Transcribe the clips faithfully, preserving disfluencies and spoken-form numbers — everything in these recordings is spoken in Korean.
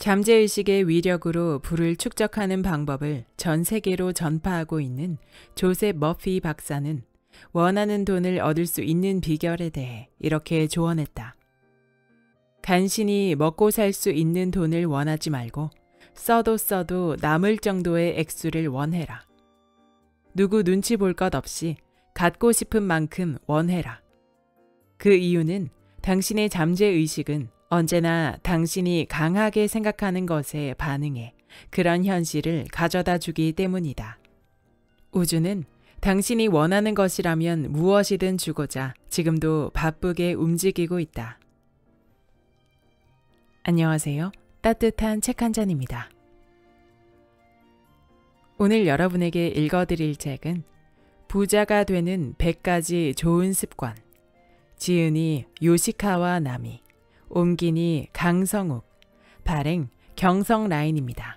잠재의식의 위력으로 부를 축적하는 방법을 전 세계로 전파하고 있는 조셉 머피 박사는 원하는 돈을 얻을 수 있는 비결에 대해 이렇게 조언했다. 간신히 먹고 살 수 있는 돈을 원하지 말고 써도 써도 남을 정도의 액수를 원해라. 누구 눈치 볼 것 없이 갖고 싶은 만큼 원해라. 그 이유는 당신의 잠재의식은 언제나 당신이 강하게 생각하는 것에 반응해 그런 현실을 가져다 주기 때문이다. 우주는 당신이 원하는 것이라면 무엇이든 주고자 지금도 바쁘게 움직이고 있다. 안녕하세요. 따뜻한 책 한 잔입니다. 오늘 여러분에게 읽어드릴 책은 부자가 되는 백 가지 좋은 습관, 지은이 요시카와 나미, 옮기니 강성욱, 발행 경성라인입니다.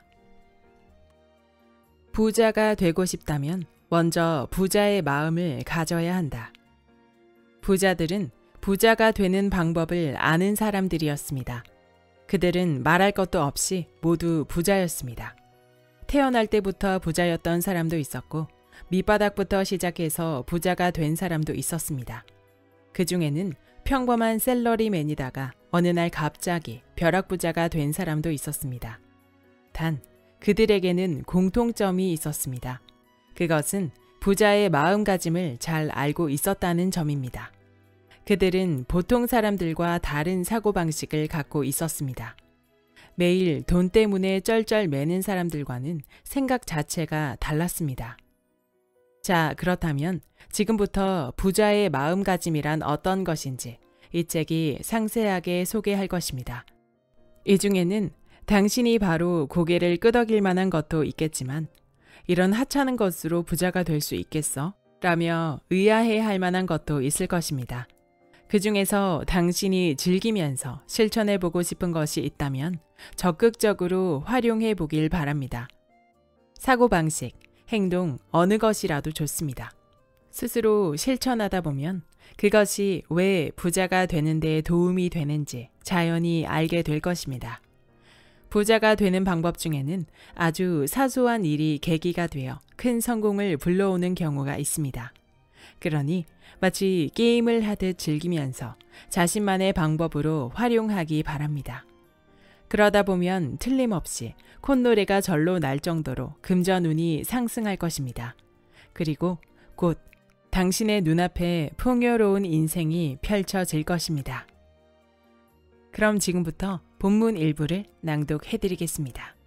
부자가 되고 싶다면 먼저 부자의 마음을 가져야 한다. 부자들은 부자가 되는 방법을 아는 사람들이었습니다. 그들은 말할 것도 없이 모두 부자였습니다. 태어날 때부터 부자였던 사람도 있었고 밑바닥부터 시작해서 부자가 된 사람도 있었습니다. 그 중에는 평범한 셀러리맨이다가 어느 날 갑자기 벼락부자가 된 사람도 있었습니다. 단 그들에게는 공통점이 있었습니다. 그것은 부자의 마음가짐을 잘 알고 있었다는 점입니다. 그들은 보통 사람들과 다른 사고방식을 갖고 있었습니다. 매일 돈 때문에 쩔쩔매는 사람들과는 생각 자체가 달랐습니다. 자, 그렇다면 지금부터 부자의 마음가짐이란 어떤 것인지 이 책이 상세하게 소개할 것입니다. 이 중에는 당신이 바로 고개를 끄덕일 만한 것도 있겠지만 이런 하찮은 것으로 부자가 될 수 있겠어? 라며 의아해할 만한 것도 있을 것입니다. 그 중에서 당신이 즐기면서 실천해보고 싶은 것이 있다면 적극적으로 활용해 보길 바랍니다. 사고방식, 행동, 어느 것이라도 좋습니다. 스스로 실천하다 보면 그것이 왜 부자가 되는 데 도움이 되는지 자연히 알게 될 것입니다. 부자가 되는 방법 중에는 아주 사소한 일이 계기가 되어 큰 성공을 불러오는 경우가 있습니다. 그러니 마치 게임을 하듯 즐기면서 자신만의 방법으로 활용하기 바랍니다. 그러다 보면 틀림없이 콧노래가 절로 날 정도로 금전운이 상승할 것입니다. 그리고 곧 당신의 눈앞에 풍요로운 인생이 펼쳐질 것입니다. 그럼 지금부터 본문 일부를 낭독해드리겠습니다.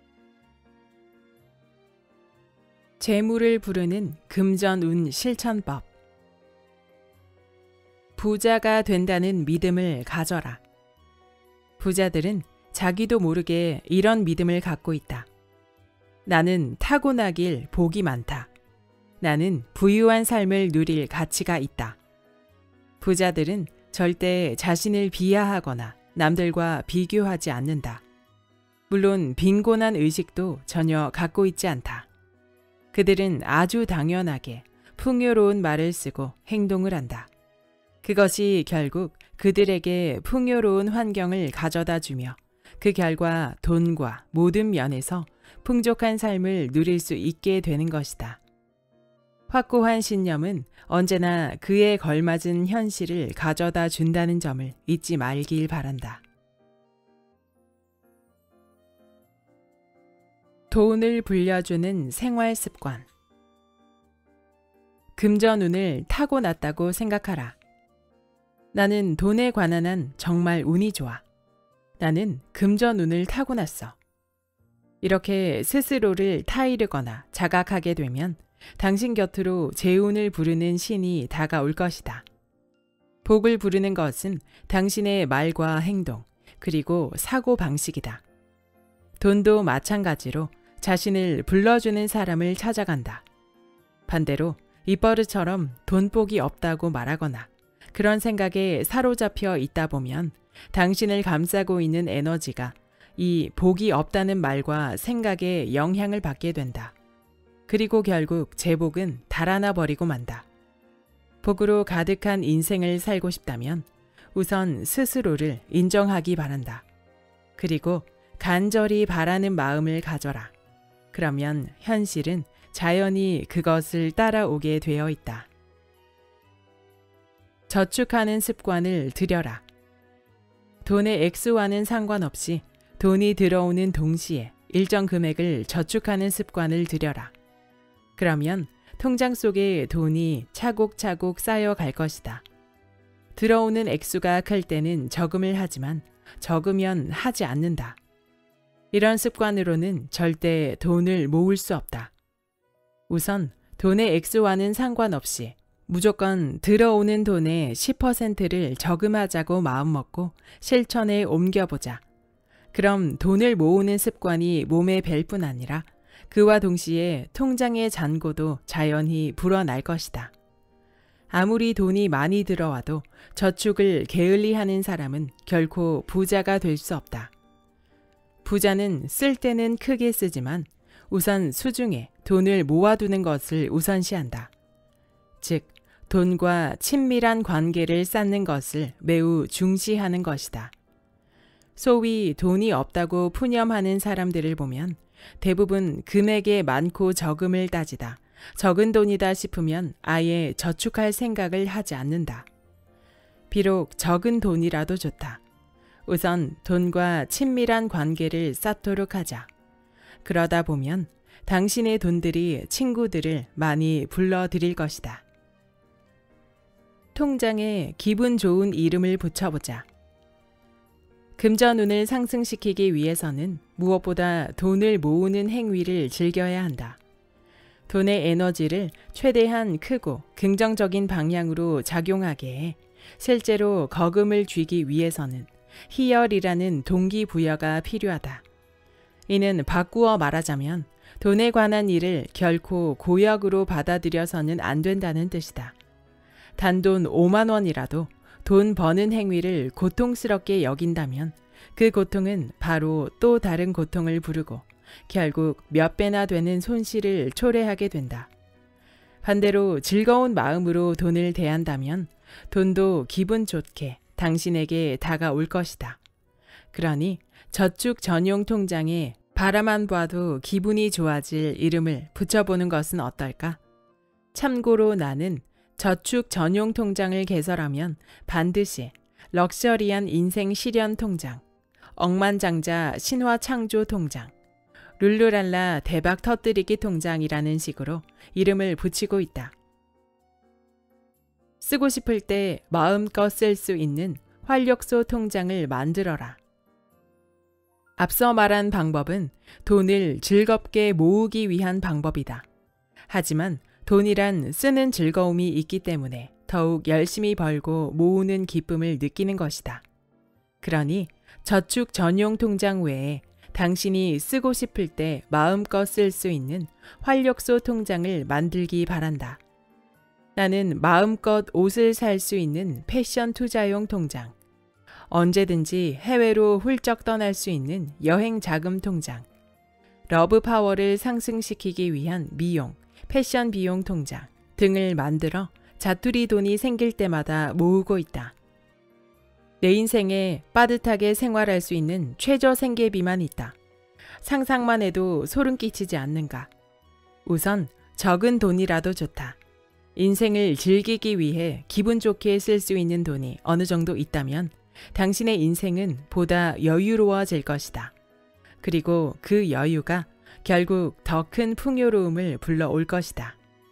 재물을 부르는 금전운 실천법. 부자가 된다는 믿음을 가져라. 부자들은 자기도 모르게 이런 믿음을 갖고 있다. 나는 타고나길 복이 많다. 나는 부유한 삶을 누릴 가치가 있다. 부자들은 절대 자신을 비하하거나 남들과 비교하지 않는다. 물론 빈곤한 의식도 전혀 갖고 있지 않다. 그들은 아주 당연하게 풍요로운 말을 쓰고 행동을 한다. 그것이 결국 그들에게 풍요로운 환경을 가져다 주며 그 결과 돈과 모든 면에서 풍족한 삶을 누릴 수 있게 되는 것이다. 확고한 신념은 언제나 그에 걸맞은 현실을 가져다 준다는 점을 잊지 말길 바란다. 돈을 불려주는 생활 습관. 금전운을 타고났다고 생각하라. 나는 돈에 관한 한 정말 운이 좋아. 나는 금전운을 타고났어. 이렇게 스스로를 타이르거나 자각하게 되면 당신 곁으로 재운을 부르는 신이 다가올 것이다. 복을 부르는 것은 당신의 말과 행동, 그리고 사고방식이다. 돈도 마찬가지로 자신을 불러주는 사람을 찾아간다. 반대로 입버릇처럼 돈복이 없다고 말하거나 그런 생각에 사로잡혀 있다 보면 당신을 감싸고 있는 에너지가 이 복이 없다는 말과 생각에 영향을 받게 된다. 그리고 결국 제복은 달아나 버리고 만다. 복으로 가득한 인생을 살고 싶다면 우선 스스로를 인정하기 바란다. 그리고 간절히 바라는 마음을 가져라. 그러면 현실은 자연히 그것을 따라오게 되어 있다. 저축하는 습관을 들여라. 돈의 액수와는 상관없이 돈이 들어오는 동시에 일정 금액을 저축하는 습관을 들여라. 그러면 통장 속에 돈이 차곡차곡 쌓여갈 것이다. 들어오는 액수가 클 때는 저금을 하지만 적으면 하지 않는다. 이런 습관으로는 절대 돈을 모을 수 없다. 우선 돈의 액수와는 상관없이 무조건 들어오는 돈의 십 퍼센트를 저금하자고 마음먹고 실천에 옮겨보자. 그럼 돈을 모으는 습관이 몸에 뵐 뿐 아니라 그와 동시에 통장의 잔고도 자연히 불어날 것이다. 아무리 돈이 많이 들어와도 저축을 게을리하는 사람은 결코 부자가 될 수 없다. 부자는 쓸 때는 크게 쓰지만 우선 수중에 돈을 모아두는 것을 우선시한다. 즉, 돈과 친밀한 관계를 쌓는 것을 매우 중시하는 것이다. 소위 돈이 없다고 푸념하는 사람들을 보면 대부분 금액에 많고 적음을 따지다 적은 돈이다 싶으면 아예 저축할 생각을 하지 않는다. 비록 적은 돈이라도 좋다. 우선 돈과 친밀한 관계를 쌓도록 하자. 그러다 보면 당신의 돈들이 친구들을 많이 불러들일 것이다. 통장에 기분 좋은 이름을 붙여보자. 금전운을 상승시키기 위해서는 무엇보다 돈을 모으는 행위를 즐겨야 한다. 돈의 에너지를 최대한 크고 긍정적인 방향으로 작용하게 해 실제로 거금을 쥐기 위해서는 희열이라는 동기부여가 필요하다. 이는 바꾸어 말하자면 돈에 관한 일을 결코 고역으로 받아들여서는 안 된다는 뜻이다. 단돈 오만 원이라도 돈 버는 행위를 고통스럽게 여긴다면 그 고통은 바로 또 다른 고통을 부르고 결국 몇 배나 되는 손실을 초래하게 된다. 반대로 즐거운 마음으로 돈을 대한다면 돈도 기분 좋게 당신에게 다가올 것이다. 그러니 저축 전용 통장에 바라만 봐도 기분이 좋아질 이름을 붙여보는 것은 어떨까? 참고로 나는 저축 전용 통장을 개설하면 반드시 럭셔리한 인생 실현 통장, 억만장자 신화 창조 통장, 룰루랄라 대박 터뜨리기 통장이라는 식으로 이름을 붙이고 있다. 쓰고 싶을 때 마음껏 쓸 수 있는 활력소 통장을 만들어라. 앞서 말한 방법은 돈을 즐겁게 모으기 위한 방법이다. 하지만 돈이란 쓰는 즐거움이 있기 때문에 더욱 열심히 벌고 모으는 기쁨을 느끼는 것이다. 그러니 저축 전용 통장 외에 당신이 쓰고 싶을 때 마음껏 쓸 수 있는 활력소 통장을 만들기 바란다. 나는 마음껏 옷을 살 수 있는 패션 투자용 통장, 언제든지 해외로 훌쩍 떠날 수 있는 여행 자금 통장, 러브 파워를 상승시키기 위한 미용, 패션 비용 통장 등을 만들어 자투리 돈이 생길 때마다 모으고 있다. 내 인생에 빠듯하게 생활할 수 있는 최저 생계비만 있다. 상상만 해도 소름 끼치지 않는가? 우선 적은 돈이라도 좋다. 인생을 즐기기 위해 기분 좋게 쓸 수 있는 돈이 어느 정도 있다면 당신의 인생은 보다 여유로워질 것이다. 그리고 그 여유가 결국 더 큰 풍요로움을 불러올 것이다.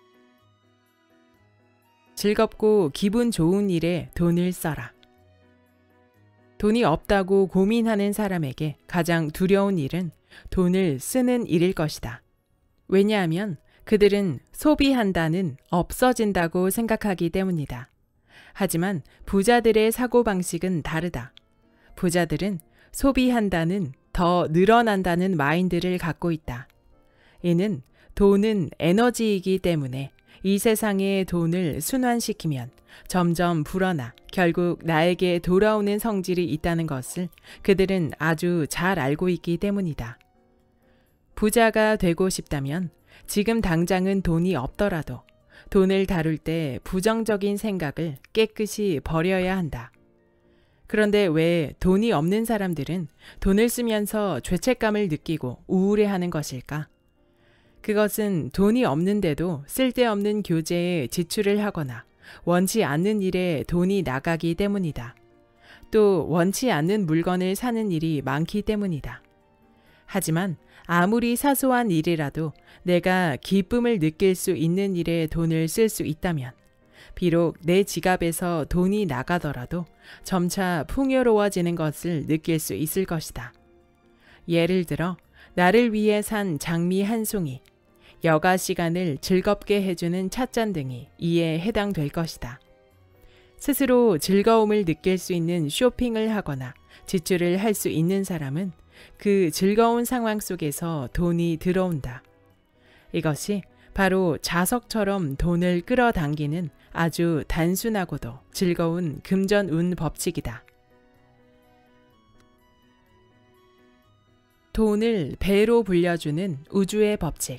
즐겁고 기분 좋은 일에 돈을 써라. 돈이 없다고 고민하는 사람에게 가장 두려운 일은 돈을 쓰는 일일 것이다. 왜냐하면 그들은 소비한다는 없어진다고 생각하기 때문이다. 하지만 부자들의 사고방식은 다르다. 부자들은 소비한다는 더 늘어난다는 마인드를 갖고 있다. 이는 돈은 에너지이기 때문에 이 세상의 돈을 순환시키면 점점 불어나 결국 나에게 돌아오는 성질이 있다는 것을 그들은 아주 잘 알고 있기 때문이다. 부자가 되고 싶다면 지금 당장은 돈이 없더라도 돈을 다룰 때 부정적인 생각을 깨끗이 버려야 한다. 그런데 왜 돈이 없는 사람들은 돈을 쓰면서 죄책감을 느끼고 우울해하는 것일까? 그것은 돈이 없는데도 쓸데없는 교재에 지출을 하거나 원치 않는 일에 돈이 나가기 때문이다. 또 원치 않는 물건을 사는 일이 많기 때문이다. 하지만 아무리 사소한 일이라도 내가 기쁨을 느낄 수 있는 일에 돈을 쓸 수 있다면 비록 내 지갑에서 돈이 나가더라도 점차 풍요로워지는 것을 느낄 수 있을 것이다. 예를 들어 나를 위해 산 장미 한 송이, 여가 시간을 즐겁게 해주는 찻잔 등이 이에 해당될 것이다. 스스로 즐거움을 느낄 수 있는 쇼핑을 하거나 지출을 할 수 있는 사람은 그 즐거운 상황 속에서 돈이 들어온다. 이것이 바로 자석처럼 돈을 끌어당기는 아주 단순하고도 즐거운 금전운 법칙이다. 돈을 배로 불려주는 우주의 법칙.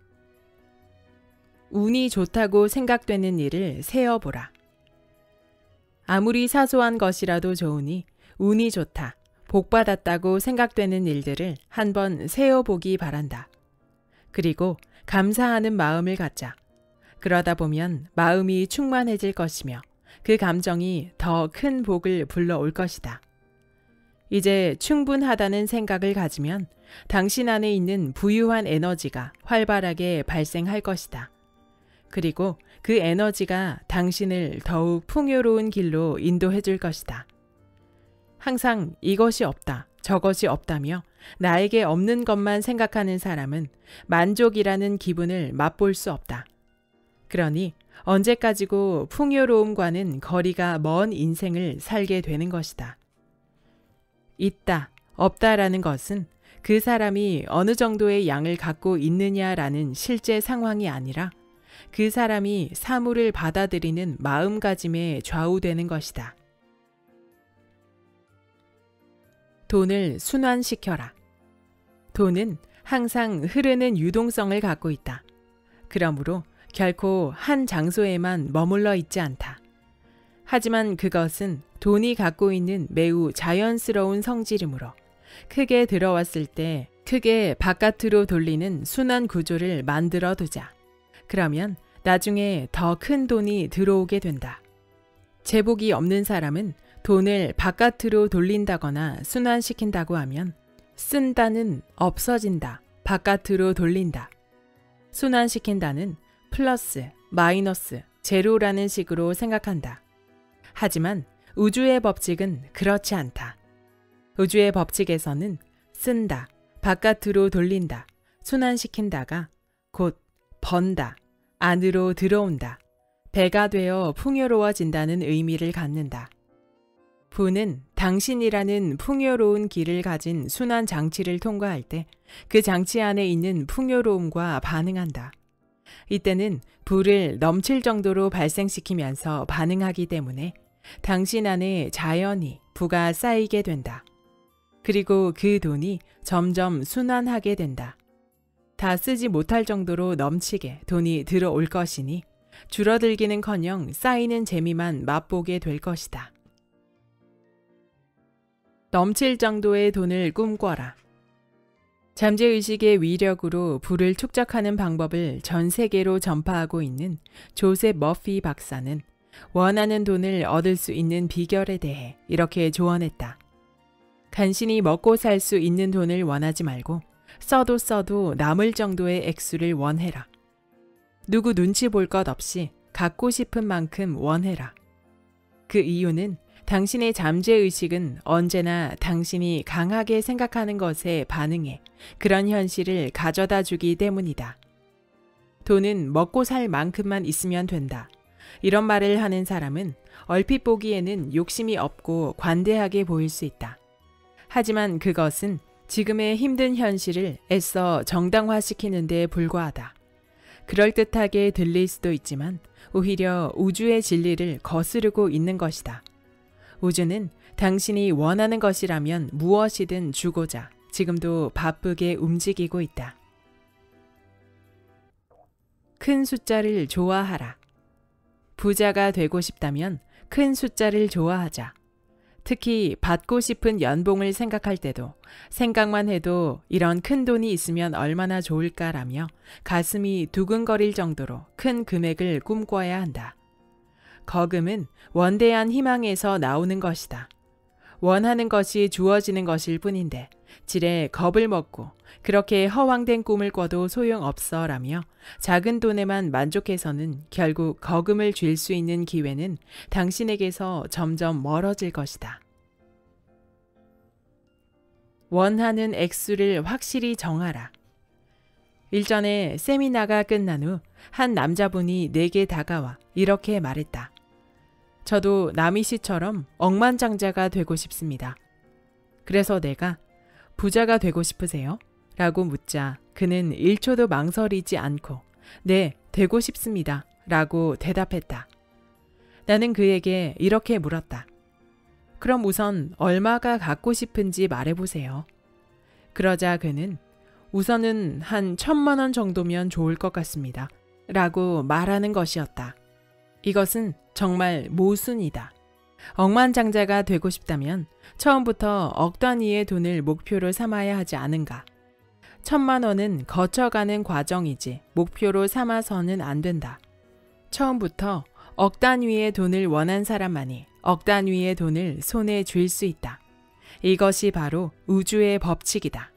운이 좋다고 생각되는 일을 세어보라. 아무리 사소한 것이라도 좋으니 운이 좋다, 복받았다고 생각되는 일들을 한번 세어보기 바란다. 그리고 감사하는 마음을 갖자. 그러다 보면 마음이 충만해질 것이며 그 감정이 더 큰 복을 불러올 것이다. 이제 충분하다는 생각을 가지면 당신 안에 있는 부유한 에너지가 활발하게 발생할 것이다. 그리고 그 에너지가 당신을 더욱 풍요로운 길로 인도해 줄 것이다. 항상 이것이 없다, 저것이 없다며 나에게 없는 것만 생각하는 사람은 만족이라는 기분을 맛볼 수 없다. 그러니 언제까지고 풍요로움과는 거리가 먼 인생을 살게 되는 것이다. 있다, 없다라는 것은 그 사람이 어느 정도의 양을 갖고 있느냐라는 실제 상황이 아니라 그 사람이 사물을 받아들이는 마음가짐에 좌우되는 것이다. 돈을 순환시켜라. 돈은 항상 흐르는 유동성을 갖고 있다. 그러므로 결코 한 장소에만 머물러 있지 않다. 하지만 그것은 돈이 갖고 있는 매우 자연스러운 성질이므로 크게 들어왔을 때 크게 바깥으로 돌리는 순환 구조를 만들어 두자. 그러면 나중에 더 큰 돈이 들어오게 된다. 제복이 없는 사람은 돈을 바깥으로 돌린다거나 순환시킨다고 하면 쓴다는 없어진다, 바깥으로 돌린다. 순환시킨다는 플러스, 마이너스, 제로라는 식으로 생각한다. 하지만 우주의 법칙은 그렇지 않다. 우주의 법칙에서는 쓴다, 바깥으로 돌린다, 순환시킨다가 곧 번다, 안으로 들어온다, 배가 되어 풍요로워진다는 의미를 갖는다. 부는 당신이라는 풍요로운 길을 가진 순환 장치를 통과할 때 그 장치 안에 있는 풍요로움과 반응한다. 이때는 부를 넘칠 정도로 발생시키면서 반응하기 때문에 당신 안에 자연히 부가 쌓이게 된다. 그리고 그 돈이 점점 순환하게 된다. 다 쓰지 못할 정도로 넘치게 돈이 들어올 것이니 줄어들기는커녕 쌓이는 재미만 맛보게 될 것이다. 넘칠 정도의 돈을 꿈꿔라. 잠재의식의 위력으로 부를 축적하는 방법을 전 세계로 전파하고 있는 조셉 머피 박사는 원하는 돈을 얻을 수 있는 비결에 대해 이렇게 조언했다. 간신히 먹고 살 수 있는 돈을 원하지 말고 써도 써도 남을 정도의 액수를 원해라. 누구 눈치 볼 것 없이 갖고 싶은 만큼 원해라. 그 이유는 당신의 잠재의식은 언제나 당신이 강하게 생각하는 것에 반응해 그런 현실을 가져다 주기 때문이다. 돈은 먹고 살 만큼만 있으면 된다. 이런 말을 하는 사람은 얼핏 보기에는 욕심이 없고 관대하게 보일 수 있다. 하지만 그것은 지금의 힘든 현실을 애써 정당화시키는 데 불과하다. 그럴듯하게 들릴 수도 있지만 오히려 우주의 진리를 거스르고 있는 것이다. 우주는 당신이 원하는 것이라면 무엇이든 주고자 지금도 바쁘게 움직이고 있다. 큰 숫자를 좋아하라. 부자가 되고 싶다면 큰 숫자를 좋아하자. 특히 받고 싶은 연봉을 생각할 때도 생각만 해도 이런 큰 돈이 있으면 얼마나 좋을까라며 가슴이 두근거릴 정도로 큰 금액을 꿈꿔야 한다. 거금은 원대한 희망에서 나오는 것이다. 원하는 것이 주어지는 것일 뿐인데 지레 겁을 먹고 그렇게 허황된 꿈을 꿔도 소용없어 라며 작은 돈에만 만족해서는 결국 거금을 쥘 수 있는 기회는 당신에게서 점점 멀어질 것이다. 원하는 액수를 확실히 정하라. 일전에 세미나가 끝난 후 한 남자분이 내게 다가와 이렇게 말했다. 저도 남희 씨처럼 억만장자가 되고 싶습니다. 그래서 내가 부자가 되고 싶으세요? 라고 묻자 그는 일 초도 망설이지 않고 네, 되고 싶습니다. 라고 대답했다. 나는 그에게 이렇게 물었다. 그럼 우선 얼마가 갖고 싶은지 말해보세요. 그러자 그는 우선은 한 천만 원 정도면 좋을 것 같습니다. 라고 말하는 것이었다. 이것은 정말 모순이다. 억만장자가 되고 싶다면 처음부터 억 단위의 돈을 목표로 삼아야 하지 않은가. 천만 원은 거쳐가는 과정이지 목표로 삼아서는 안 된다. 처음부터 억 단위의 돈을 원한 사람만이 억 단위의 돈을 손에 쥘 수 있다. 이것이 바로 우주의 법칙이다.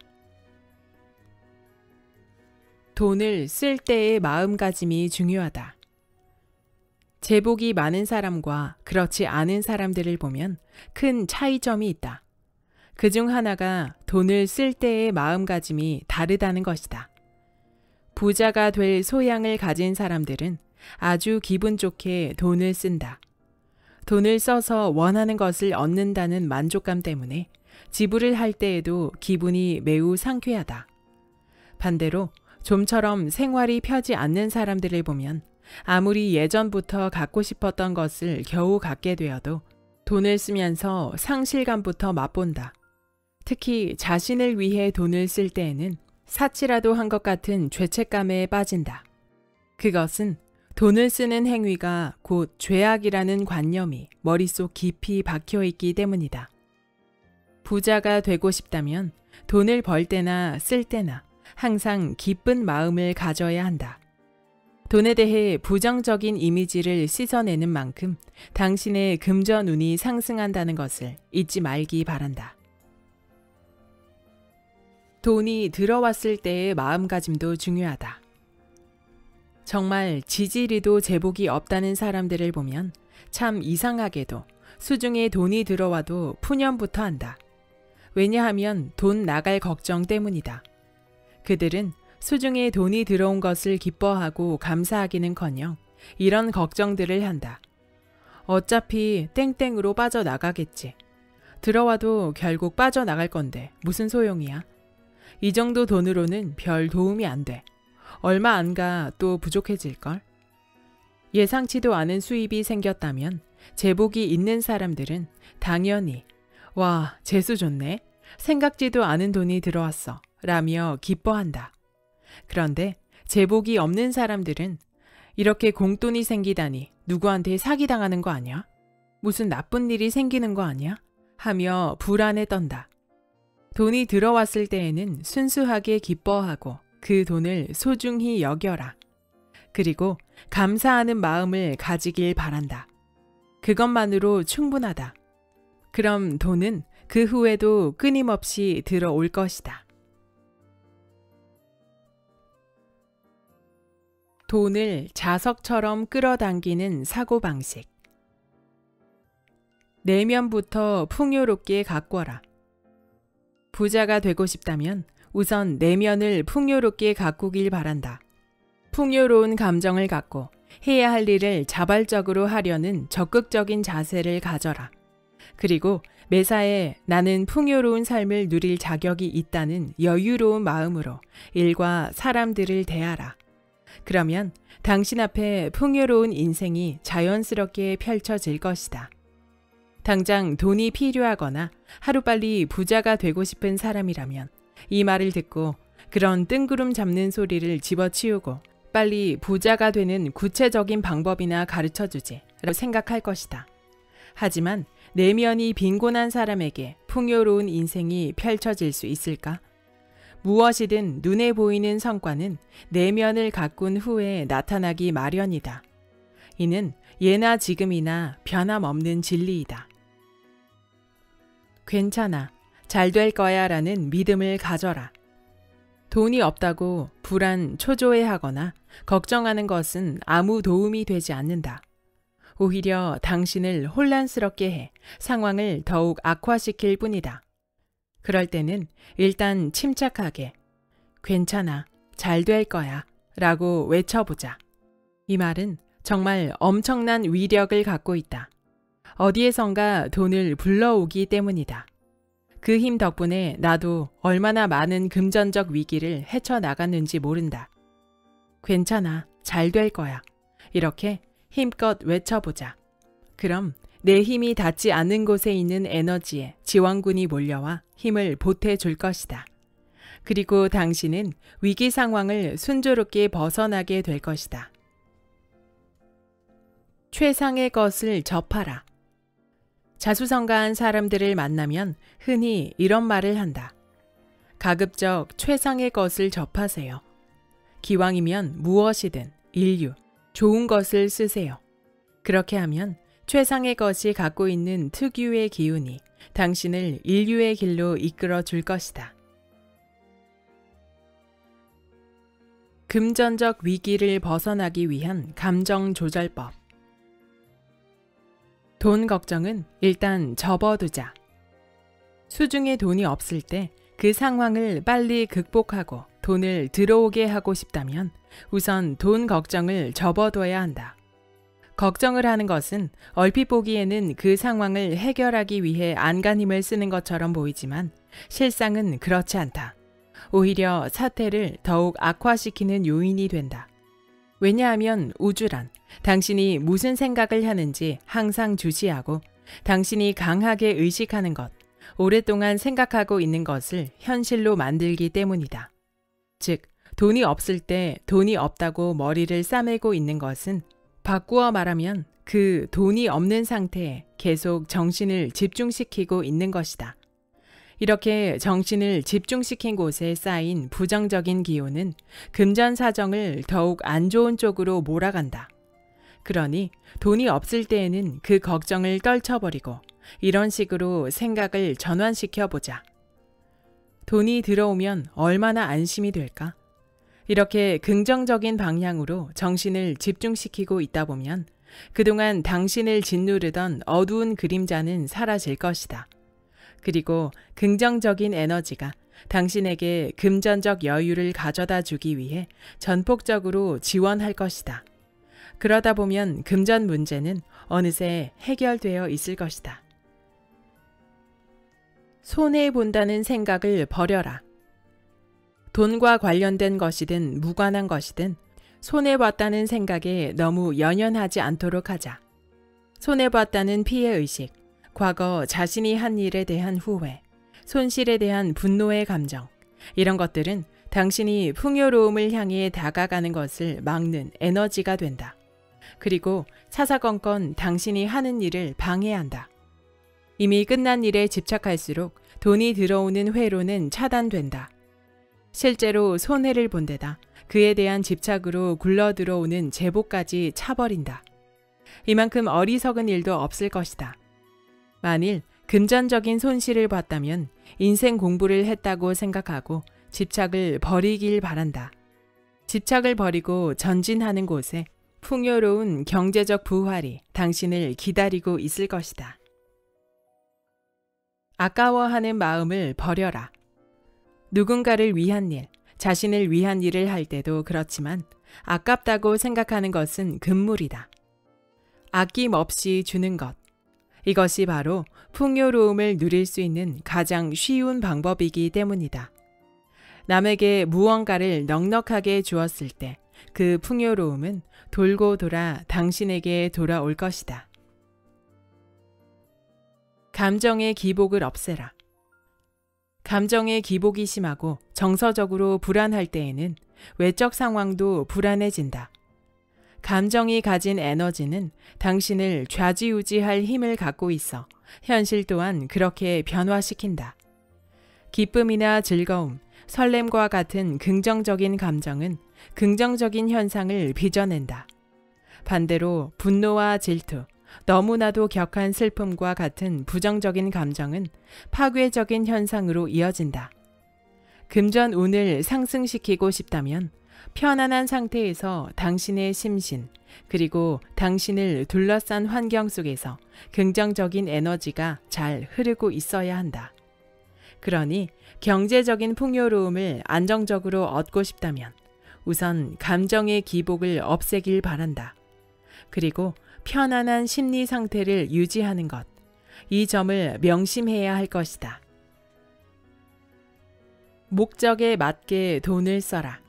돈을 쓸 때의 마음가짐이 중요하다. 제복이 많은 사람과 그렇지 않은 사람들을 보면 큰 차이점이 있다. 그중 하나가 돈을 쓸 때의 마음가짐이 다르다는 것이다. 부자가 될 소양을 가진 사람들은 아주 기분 좋게 돈을 쓴다. 돈을 써서 원하는 것을 얻는다는 만족감 때문에 지불을 할 때에도 기분이 매우 상쾌하다. 반대로 좀처럼 생활이 펴지 않는 사람들을 보면 아무리 예전부터 갖고 싶었던 것을 겨우 갖게 되어도 돈을 쓰면서 상실감부터 맛본다. 특히 자신을 위해 돈을 쓸 때에는 사치라도 한 것 같은 죄책감에 빠진다. 그것은 돈을 쓰는 행위가 곧 죄악이라는 관념이 머릿속 깊이 박혀있기 때문이다. 부자가 되고 싶다면 돈을 벌 때나 쓸 때나 항상 기쁜 마음을 가져야 한다. 돈에 대해 부정적인 이미지를 씻어내는 만큼 당신의 금전운이 상승한다는 것을 잊지 말기 바란다. 돈이 들어왔을 때의 마음가짐도 중요하다. 정말 지지리도 제복이 없다는 사람들을 보면 참 이상하게도 수중에 돈이 들어와도 푸념부터 한다. 왜냐하면 돈 나갈 걱정 때문이다. 그들은 수중에 돈이 들어온 것을 기뻐하고 감사하기는커녕 이런 걱정들을 한다. 어차피 땡땡으로 빠져나가겠지. 들어와도 결국 빠져나갈 건데 무슨 소용이야. 이 정도 돈으로는 별 도움이 안 돼. 얼마 안 가 또 부족해질걸. 예상치도 않은 수입이 생겼다면 제복이 있는 사람들은 당연히 와, 재수 좋네. 생각지도 않은 돈이 들어왔어. 라며 기뻐한다. 그런데 제복이 없는 사람들은 이렇게 공돈이 생기다니 누구한테 사기당하는 거 아니야? 무슨 나쁜 일이 생기는 거 아니야? 하며 불안에 떤다. 돈이 들어왔을 때에는 순수하게 기뻐하고 그 돈을 소중히 여겨라. 그리고 감사하는 마음을 가지길 바란다. 그것만으로 충분하다. 그럼 돈은 그 후에도 끊임없이 들어올 것이다. 돈을 자석처럼 끌어당기는 사고방식. 내면부터 풍요롭게 가꿔라. 부자가 되고 싶다면 우선 내면을 풍요롭게 가꾸길 바란다. 풍요로운 감정을 갖고 해야 할 일을 자발적으로 하려는 적극적인 자세를 가져라. 그리고 매사에 나는 풍요로운 삶을 누릴 자격이 있다는 여유로운 마음으로 일과 사람들을 대하라. 그러면 당신 앞에 풍요로운 인생이 자연스럽게 펼쳐질 것이다. 당장 돈이 필요하거나 하루빨리 부자가 되고 싶은 사람이라면 이 말을 듣고 그런 뜬구름 잡는 소리를 집어치우고 빨리 부자가 되는 구체적인 방법이나 가르쳐주지 라고 생각할 것이다. 하지만 내면이 빈곤한 사람에게 풍요로운 인생이 펼쳐질 수 있을까? 무엇이든 눈에 보이는 성과는 내면을 가꾼 후에 나타나기 마련이다. 이는 예나 지금이나 변함없는 진리이다. 괜찮아, 잘 될 거야 라는 믿음을 가져라. 돈이 없다고 불안, 초조해하거나 걱정하는 것은 아무 도움이 되지 않는다. 오히려 당신을 혼란스럽게 해 상황을 더욱 악화시킬 뿐이다. 그럴 때는 일단 침착하게 괜찮아, 잘 될 거야 라고 외쳐보자. 이 말은 정말 엄청난 위력을 갖고 있다. 어디에선가 돈을 불러오기 때문이다. 그 힘 덕분에 나도 얼마나 많은 금전적 위기를 헤쳐나갔는지 모른다. 괜찮아, 잘 될 거야. 이렇게 힘껏 외쳐보자. 그럼 내 힘이 닿지 않는 곳에 있는 에너지에 지원군이 몰려와 힘을 보태줄 것이다. 그리고 당신은 위기 상황을 순조롭게 벗어나게 될 것이다. 최상의 것을 접하라. 자수성가한 사람들을 만나면 흔히 이런 말을 한다. 가급적 최상의 것을 접하세요. 기왕이면 무엇이든 인류, 좋은 것을 쓰세요. 그렇게 하면 최상의 것이 갖고 있는 특유의 기운이 당신을 인류의 길로 이끌어 줄 것이다. 금전적 위기를 벗어나기 위한 감정 조절법. 돈 걱정은 일단 접어두자. 수중에 돈이 없을 때 그 상황을 빨리 극복하고 돈을 들어오게 하고 싶다면 우선 돈 걱정을 접어둬야 한다. 걱정을 하는 것은 얼핏 보기에는 그 상황을 해결하기 위해 안간힘을 쓰는 것처럼 보이지만 실상은 그렇지 않다. 오히려 사태를 더욱 악화시키는 요인이 된다. 왜냐하면 우주란 당신이 무슨 생각을 하는지 항상 주시하고 당신이 강하게 의식하는 것, 오랫동안 생각하고 있는 것을 현실로 만들기 때문이다. 즉, 돈이 없을 때 돈이 없다고 머리를 싸매고 있는 것은 바꾸어 말하면 그 돈이 없는 상태에 계속 정신을 집중시키고 있는 것이다. 이렇게 정신을 집중시킨 곳에 쌓인 부정적인 기운은 금전 사정을 더욱 안 좋은 쪽으로 몰아간다. 그러니 돈이 없을 때에는 그 걱정을 떨쳐버리고 이런 식으로 생각을 전환시켜 보자. 돈이 들어오면 얼마나 안심이 될까? 이렇게 긍정적인 방향으로 정신을 집중시키고 있다 보면 그동안 당신을 짓누르던 어두운 그림자는 사라질 것이다. 그리고 긍정적인 에너지가 당신에게 금전적 여유를 가져다 주기 위해 전폭적으로 지원할 것이다. 그러다 보면 금전 문제는 어느새 해결되어 있을 것이다. 손해본다는 생각을 버려라. 돈과 관련된 것이든 무관한 것이든 손해봤다는 생각에 너무 연연하지 않도록 하자. 손해봤다는 피해의식, 과거 자신이 한 일에 대한 후회, 손실에 대한 분노의 감정, 이런 것들은 당신이 풍요로움을 향해 다가가는 것을 막는 에너지가 된다. 그리고 사사건건 당신이 하는 일을 방해한다. 이미 끝난 일에 집착할수록 돈이 들어오는 회로는 차단된다. 실제로 손해를 본 데다 그에 대한 집착으로 굴러 들어오는 제보까지 차버린다. 이만큼 어리석은 일도 없을 것이다. 만일 금전적인 손실을 봤다면 인생 공부를 했다고 생각하고 집착을 버리길 바란다. 집착을 버리고 전진하는 곳에 풍요로운 경제적 부활이 당신을 기다리고 있을 것이다. 아까워하는 마음을 버려라. 누군가를 위한 일, 자신을 위한 일을 할 때도 그렇지만 아깝다고 생각하는 것은 금물이다. 아낌없이 주는 것. 이것이 바로 풍요로움을 누릴 수 있는 가장 쉬운 방법이기 때문이다. 남에게 무언가를 넉넉하게 주었을 때 그 풍요로움은 돌고 돌아 당신에게 돌아올 것이다. 감정의 기복을 없애라. 감정의 기복이 심하고 정서적으로 불안할 때에는 외적 상황도 불안해진다. 감정이 가진 에너지는 당신을 좌지우지할 힘을 갖고 있어 현실 또한 그렇게 변화시킨다. 기쁨이나 즐거움, 설렘과 같은 긍정적인 감정은 긍정적인 현상을 빚어낸다. 반대로 분노와 질투, 너무나도 격한 슬픔과 같은 부정적인 감정은 파괴적인 현상으로 이어진다. 금전운을 상승시키고 싶다면 편안한 상태에서 당신의 심신, 그리고 당신을 둘러싼 환경 속에서 긍정적인 에너지가 잘 흐르고 있어야 한다. 그러니 경제적인 풍요로움을 안정적으로 얻고 싶다면 우선 감정의 기복을 없애길 바란다. 그리고 편안한 심리 상태를 유지하는 것, 이 점을 명심해야 할 것이다. 목적에 맞게 돈을 써라.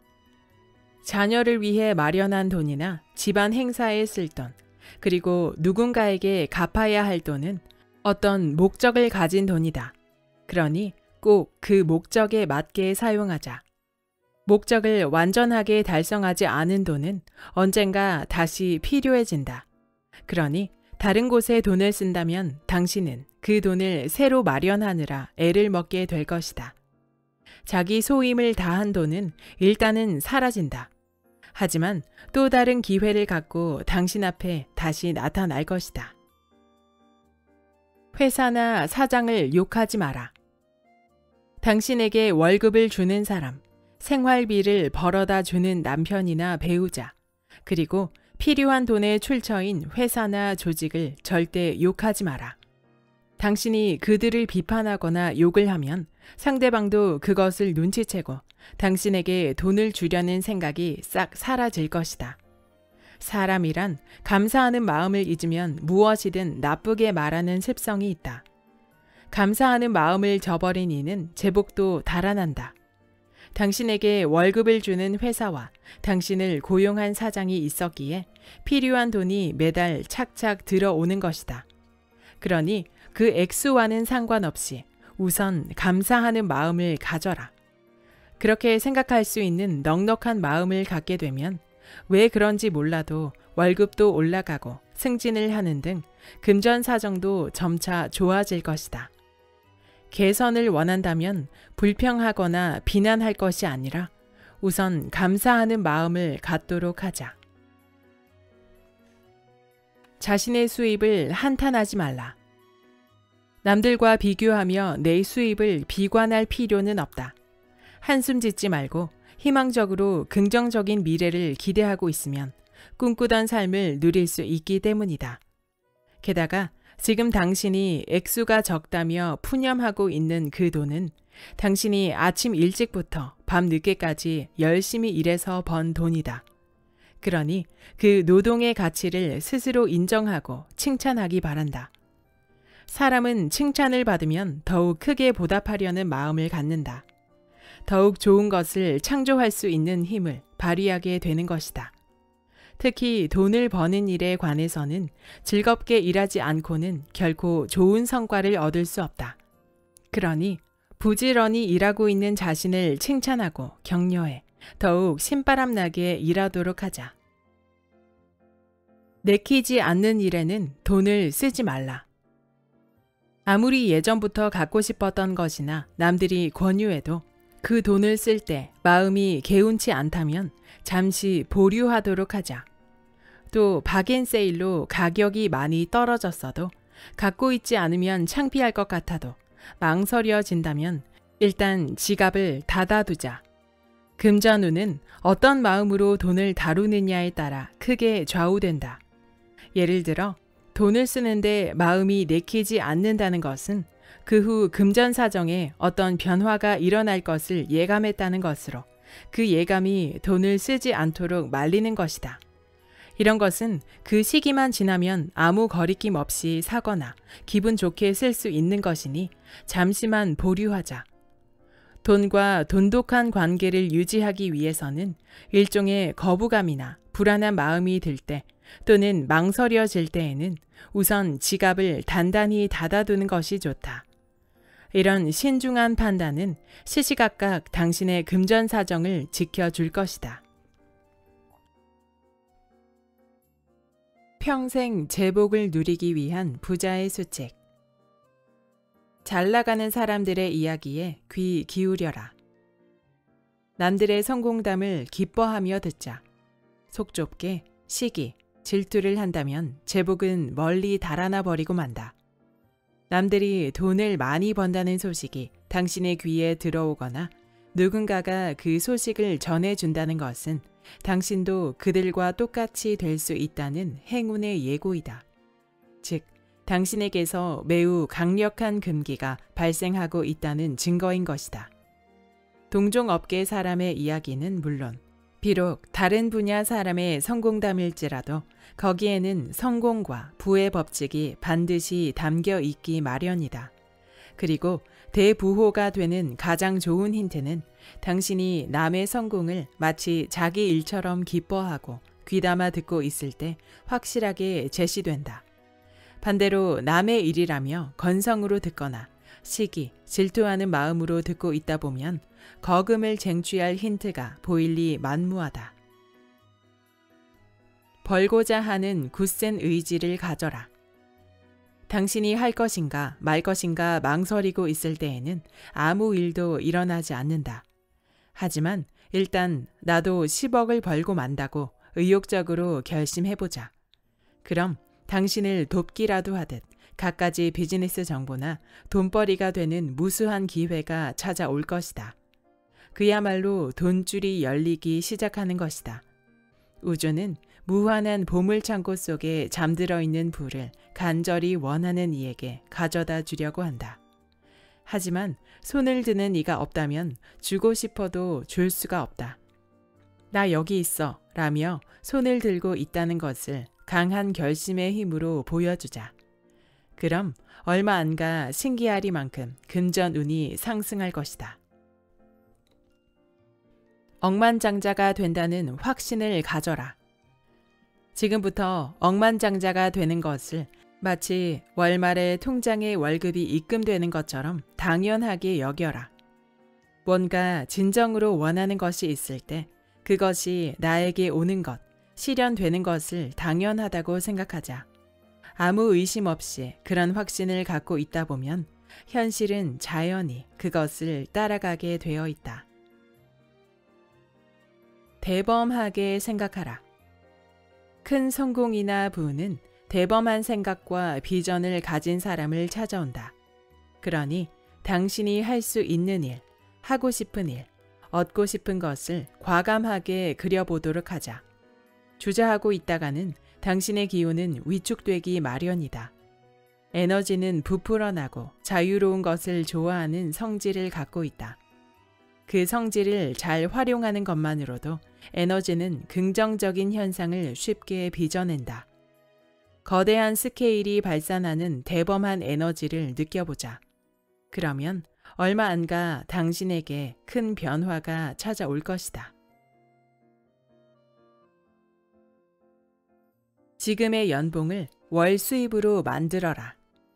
자녀를 위해 마련한 돈이나 집안 행사에 쓸 돈, 그리고 누군가에게 갚아야 할 돈은 어떤 목적을 가진 돈이다. 그러니 꼭 그 목적에 맞게 사용하자. 목적을 완전하게 달성하지 않은 돈은 언젠가 다시 필요해진다. 그러니 다른 곳에 돈을 쓴다면 당신은 그 돈을 새로 마련하느라 애를 먹게 될 것이다. 자기 소임을 다한 돈은 일단은 사라진다. 하지만 또 다른 기회를 갖고 당신 앞에 다시 나타날 것이다. 회사나 사장을 욕하지 마라. 당신에게 월급을 주는 사람, 생활비를 벌어다 주는 남편이나 배우자, 그리고 필요한 돈의 출처인 회사나 조직을 절대 욕하지 마라. 당신이 그들을 비판하거나 욕을 하면 상대방도 그것을 눈치채고 당신에게 돈을 주려는 생각이 싹 사라질 것이다. 사람이란 감사하는 마음을 잊으면 무엇이든 나쁘게 말하는 습성이 있다. 감사하는 마음을 저버린 이는 제복도 달아난다. 당신에게 월급을 주는 회사와 당신을 고용한 사장이 있었기에 필요한 돈이 매달 착착 들어오는 것이다. 그러니 그 액수와는 상관없이 우선 감사하는 마음을 가져라. 그렇게 생각할 수 있는 넉넉한 마음을 갖게 되면 왜 그런지 몰라도 월급도 올라가고 승진을 하는 등 금전 사정도 점차 좋아질 것이다. 개선을 원한다면 불평하거나 비난할 것이 아니라 우선 감사하는 마음을 갖도록 하자. 자신의 수입을 한탄하지 말라. 남들과 비교하며 내 수입을 비관할 필요는 없다. 한숨 짓지 말고 희망적으로 긍정적인 미래를 기대하고 있으면 꿈꾸던 삶을 누릴 수 있기 때문이다. 게다가 지금 당신이 액수가 적다며 푸념하고 있는 그 돈은 당신이 아침 일찍부터 밤 늦게까지 열심히 일해서 번 돈이다. 그러니 그 노동의 가치를 스스로 인정하고 칭찬하기 바란다. 사람은 칭찬을 받으면 더욱 크게 보답하려는 마음을 갖는다. 더욱 좋은 것을 창조할 수 있는 힘을 발휘하게 되는 것이다. 특히 돈을 버는 일에 관해서는 즐겁게 일하지 않고는 결코 좋은 성과를 얻을 수 없다. 그러니 부지런히 일하고 있는 자신을 칭찬하고 격려해 더욱 신바람나게 일하도록 하자. 내키지 않는 일에는 돈을 쓰지 말라. 아무리 예전부터 갖고 싶었던 것이나 남들이 권유해도 그 돈을 쓸 때 마음이 개운치 않다면 잠시 보류하도록 하자. 또 박앤세일로 가격이 많이 떨어졌어도 갖고 있지 않으면 창피할 것 같아도 망설여진다면 일단 지갑을 닫아두자. 금전운은 어떤 마음으로 돈을 다루느냐에 따라 크게 좌우된다. 예를 들어 돈을 쓰는데 마음이 내키지 않는다는 것은 그 후 금전 사정에 어떤 변화가 일어날 것을 예감했다는 것으로 그 예감이 돈을 쓰지 않도록 말리는 것이다. 이런 것은 그 시기만 지나면 아무 거리낌 없이 사거나 기분 좋게 쓸 수 있는 것이니 잠시만 보류하자. 돈과 돈독한 관계를 유지하기 위해서는 일종의 거부감이나 불안한 마음이 들 때 또는 망설여질 때에는 우선 지갑을 단단히 닫아두는 것이 좋다. 이런 신중한 판단은 시시각각 당신의 금전 사정을 지켜줄 것이다. 평생 제복을 누리기 위한 부자의 수칙. 잘 나가는 사람들의 이야기에 귀 기울여라. 남들의 성공담을 기뻐하며 듣자. 속 좁게 시기, 질투를 한다면 제복은 멀리 달아나 버리고 만다. 남들이 돈을 많이 번다는 소식이 당신의 귀에 들어오거나 누군가가 그 소식을 전해준다는 것은 당신도 그들과 똑같이 될 수 있다는 행운의 예고이다. 즉, 당신에게서 매우 강력한 금기가 발생하고 있다는 증거인 것이다. 동종업계 사람의 이야기는 물론 비록 다른 분야 사람의 성공담일지라도 거기에는 성공과 부의 법칙이 반드시 담겨 있기 마련이다. 그리고 대부호가 되는 가장 좋은 힌트는 당신이 남의 성공을 마치 자기 일처럼 기뻐하고 귀담아 듣고 있을 때 확실하게 제시된다. 반대로 남의 일이라며 건성으로 듣거나 시기, 질투하는 마음으로 듣고 있다 보면 거금을 쟁취할 힌트가 보일 리 만무하다. 벌고자 하는 굳센 의지를 가져라. 당신이 할 것인가 말 것인가 망설이고 있을 때에는 아무 일도 일어나지 않는다. 하지만 일단 나도 십억을 벌고 만다고 의욕적으로 결심해보자. 그럼 당신을 돕기라도 하듯 갖가지 비즈니스 정보나 돈벌이가 되는 무수한 기회가 찾아올 것이다. 그야말로 돈줄이 열리기 시작하는 것이다. 우주는 무한한 보물창고 속에 잠들어 있는 부를 간절히 원하는 이에게 가져다 주려고 한다. 하지만 손을 드는 이가 없다면 주고 싶어도 줄 수가 없다. 나 여기 있어 라며 손을 들고 있다는 것을 강한 결심의 힘으로 보여주자. 그럼 얼마 안 가 신기하리만큼 금전운이 상승할 것이다. 억만장자가 된다는 확신을 가져라. 지금부터 억만장자가 되는 것을 마치 월말에 통장에 월급이 입금되는 것처럼 당연하게 여겨라. 뭔가 진정으로 원하는 것이 있을 때 그것이 나에게 오는 것, 실현되는 것을 당연하다고 생각하자. 아무 의심 없이 그런 확신을 갖고 있다 보면 현실은 자연히 그것을 따라가게 되어 있다. 대범하게 생각하라. 큰 성공이나 부는 대범한 생각과 비전을 가진 사람을 찾아온다. 그러니 당신이 할 수 있는 일, 하고 싶은 일, 얻고 싶은 것을 과감하게 그려보도록 하자. 주저하고 있다가는 당신의 기운은 위축되기 마련이다. 에너지는 부풀어나고 자유로운 것을 좋아하는 성질을 갖고 있다. 그 성질을 잘 활용하는 것만으로도 에너지는 긍정적인 현상을 쉽게 빚어낸다. 거대한 스케일이 발산하는 대범한 에너지를 느껴보자. 그러면 얼마 안 가 당신에게 큰 변화가 찾아올 것이다. 지금의 연봉을 월 수입으로 만들어라.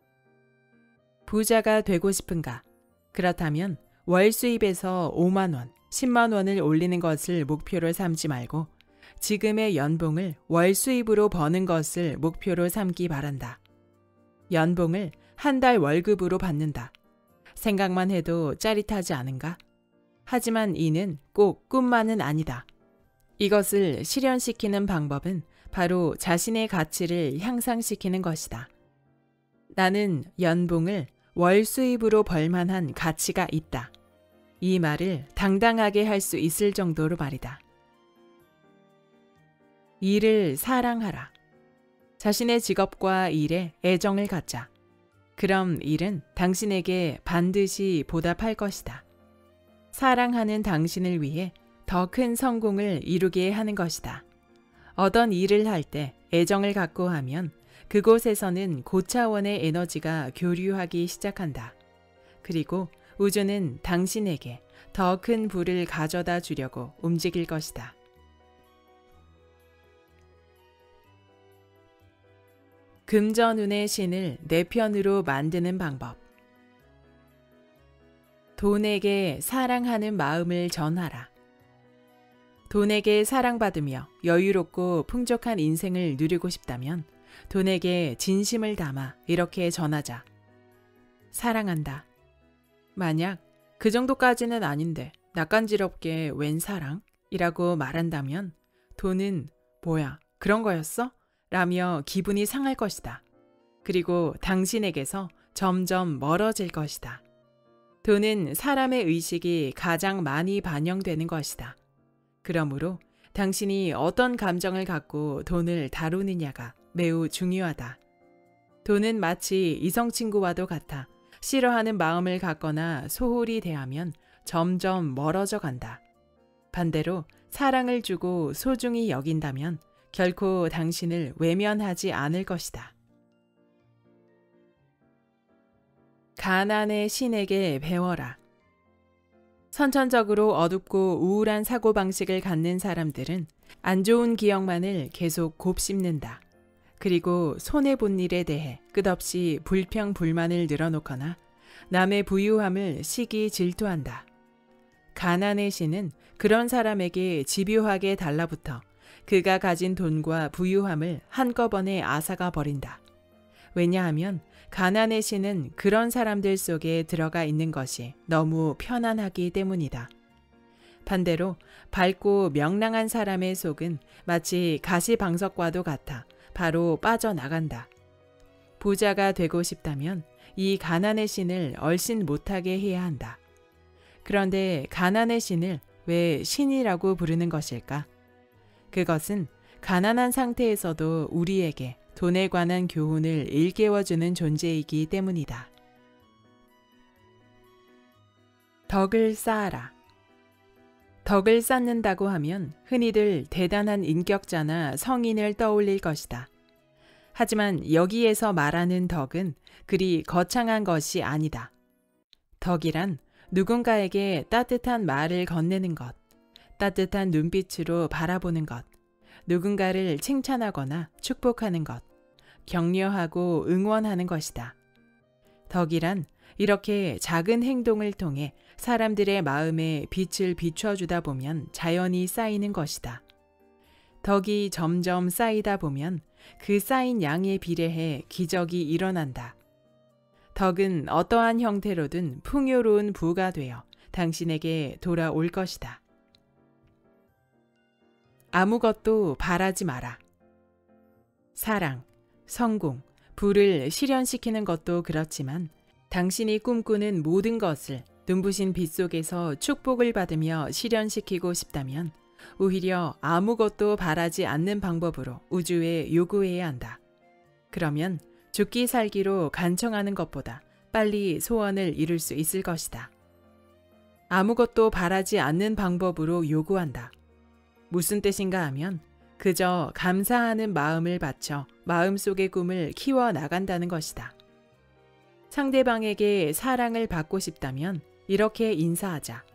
부자가 되고 싶은가? 그렇다면 월 수입에서 오만 원, 십만 원을 올리는 것을 목표로 삼지 말고 지금의 연봉을 월 수입으로 버는 것을 목표로 삼기 바란다. 연봉을 한 달 월급으로 받는다. 생각만 해도 짜릿하지 않은가? 하지만 이는 꼭 꿈만은 아니다. 이것을 실현시키는 방법은 바로 자신의 가치를 향상시키는 것이다. 나는 연봉을 월 수입으로 벌만한 가치가 있다. 이 말을 당당하게 할 수 있을 정도로 말이다. 일을 사랑하라. 자신의 직업과 일에 애정을 갖자. 그럼 일은 당신에게 반드시 보답할 것이다. 사랑하는 당신을 위해 더 큰 성공을 이루게 하는 것이다. 어떤 일을 할 때 애정을 갖고 하면 그곳에서는 고차원의 에너지가 교류하기 시작한다. 그리고 우주는 당신에게 더 큰 부를 가져다 주려고 움직일 것이다. 금전운의 신을 내 편으로 만드는 방법. 돈에게 사랑하는 마음을 전하라. 돈에게 사랑받으며 여유롭고 풍족한 인생을 누리고 싶다면 돈에게 진심을 담아 이렇게 전하자. 사랑한다. 만약 그 정도까지는 아닌데 낯간지럽게 웬 사랑? 이라고 말한다면 돈은 뭐야 그런 거였어? 라며 기분이 상할 것이다. 그리고 당신에게서 점점 멀어질 것이다. 돈은 사람의 의식이 가장 많이 반영되는 것이다. 그러므로 당신이 어떤 감정을 갖고 돈을 다루느냐가 매우 중요하다. 돈은 마치 이성 친구와도 같아 싫어하는 마음을 갖거나 소홀히 대하면 점점 멀어져 간다. 반대로 사랑을 주고 소중히 여긴다면 결코 당신을 외면하지 않을 것이다. 가난의 신에게 배워라. 선천적으로 어둡고 우울한 사고방식을 갖는 사람들은 안 좋은 기억만을 계속 곱씹는다. 그리고 손해본 일에 대해 끝없이 불평불만을 늘어놓거나 남의 부유함을 시기 질투한다. 가난의 신은 그런 사람에게 집요하게 달라붙어 그가 가진 돈과 부유함을 한꺼번에 앗아가 버린다. 왜냐하면 가난의 신은 그런 사람들 속에 들어가 있는 것이 너무 편안하기 때문이다. 반대로 밝고 명랑한 사람의 속은 마치 가시방석과도 같아 바로 빠져나간다. 부자가 되고 싶다면 이 가난의 신을 얼씬 못하게 해야 한다. 그런데 가난의 신을 왜 신이라고 부르는 것일까? 그것은 가난한 상태에서도 우리에게 돈에 관한 교훈을 일깨워주는 존재이기 때문이다. 덕을 쌓아라. 덕을 쌓는다고 하면 흔히들 대단한 인격자나 성인을 떠올릴 것이다. 하지만 여기에서 말하는 덕은 그리 거창한 것이 아니다. 덕이란 누군가에게 따뜻한 말을 건네는 것, 따뜻한 눈빛으로 바라보는 것, 누군가를 칭찬하거나 축복하는 것, 격려하고 응원하는 것이다. 덕이란 이렇게 작은 행동을 통해 사람들의 마음에 빛을 비춰주다 보면 자연히 쌓이는 것이다. 덕이 점점 쌓이다 보면 그 쌓인 양에 비례해 기적이 일어난다. 덕은 어떠한 형태로든 풍요로운 부가 되어 당신에게 돌아올 것이다. 아무것도 바라지 마라. 사랑, 성공, 부를 실현시키는 것도 그렇지만 당신이 꿈꾸는 모든 것을 눈부신 빛 속에서 축복을 받으며 실현시키고 싶다면 오히려 아무것도 바라지 않는 방법으로 우주에 요구해야 한다. 그러면 죽기 살기로 간청하는 것보다 빨리 소원을 이룰 수 있을 것이다. 아무것도 바라지 않는 방법으로 요구한다. 무슨 뜻인가 하면 그저 감사하는 마음을 바쳐 마음속의 꿈을 키워나간다는 것이다. 상대방에게 사랑을 받고 싶다면 이렇게 인사하자.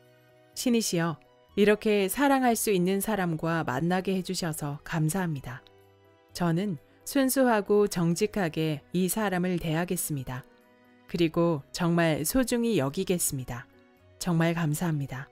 신이시여, 이렇게 사랑할 수 있는 사람과 만나게 해주셔서 감사합니다. 저는 순수하고 정직하게 이 사람을 대하겠습니다. 그리고 정말 소중히 여기겠습니다. 정말 감사합니다.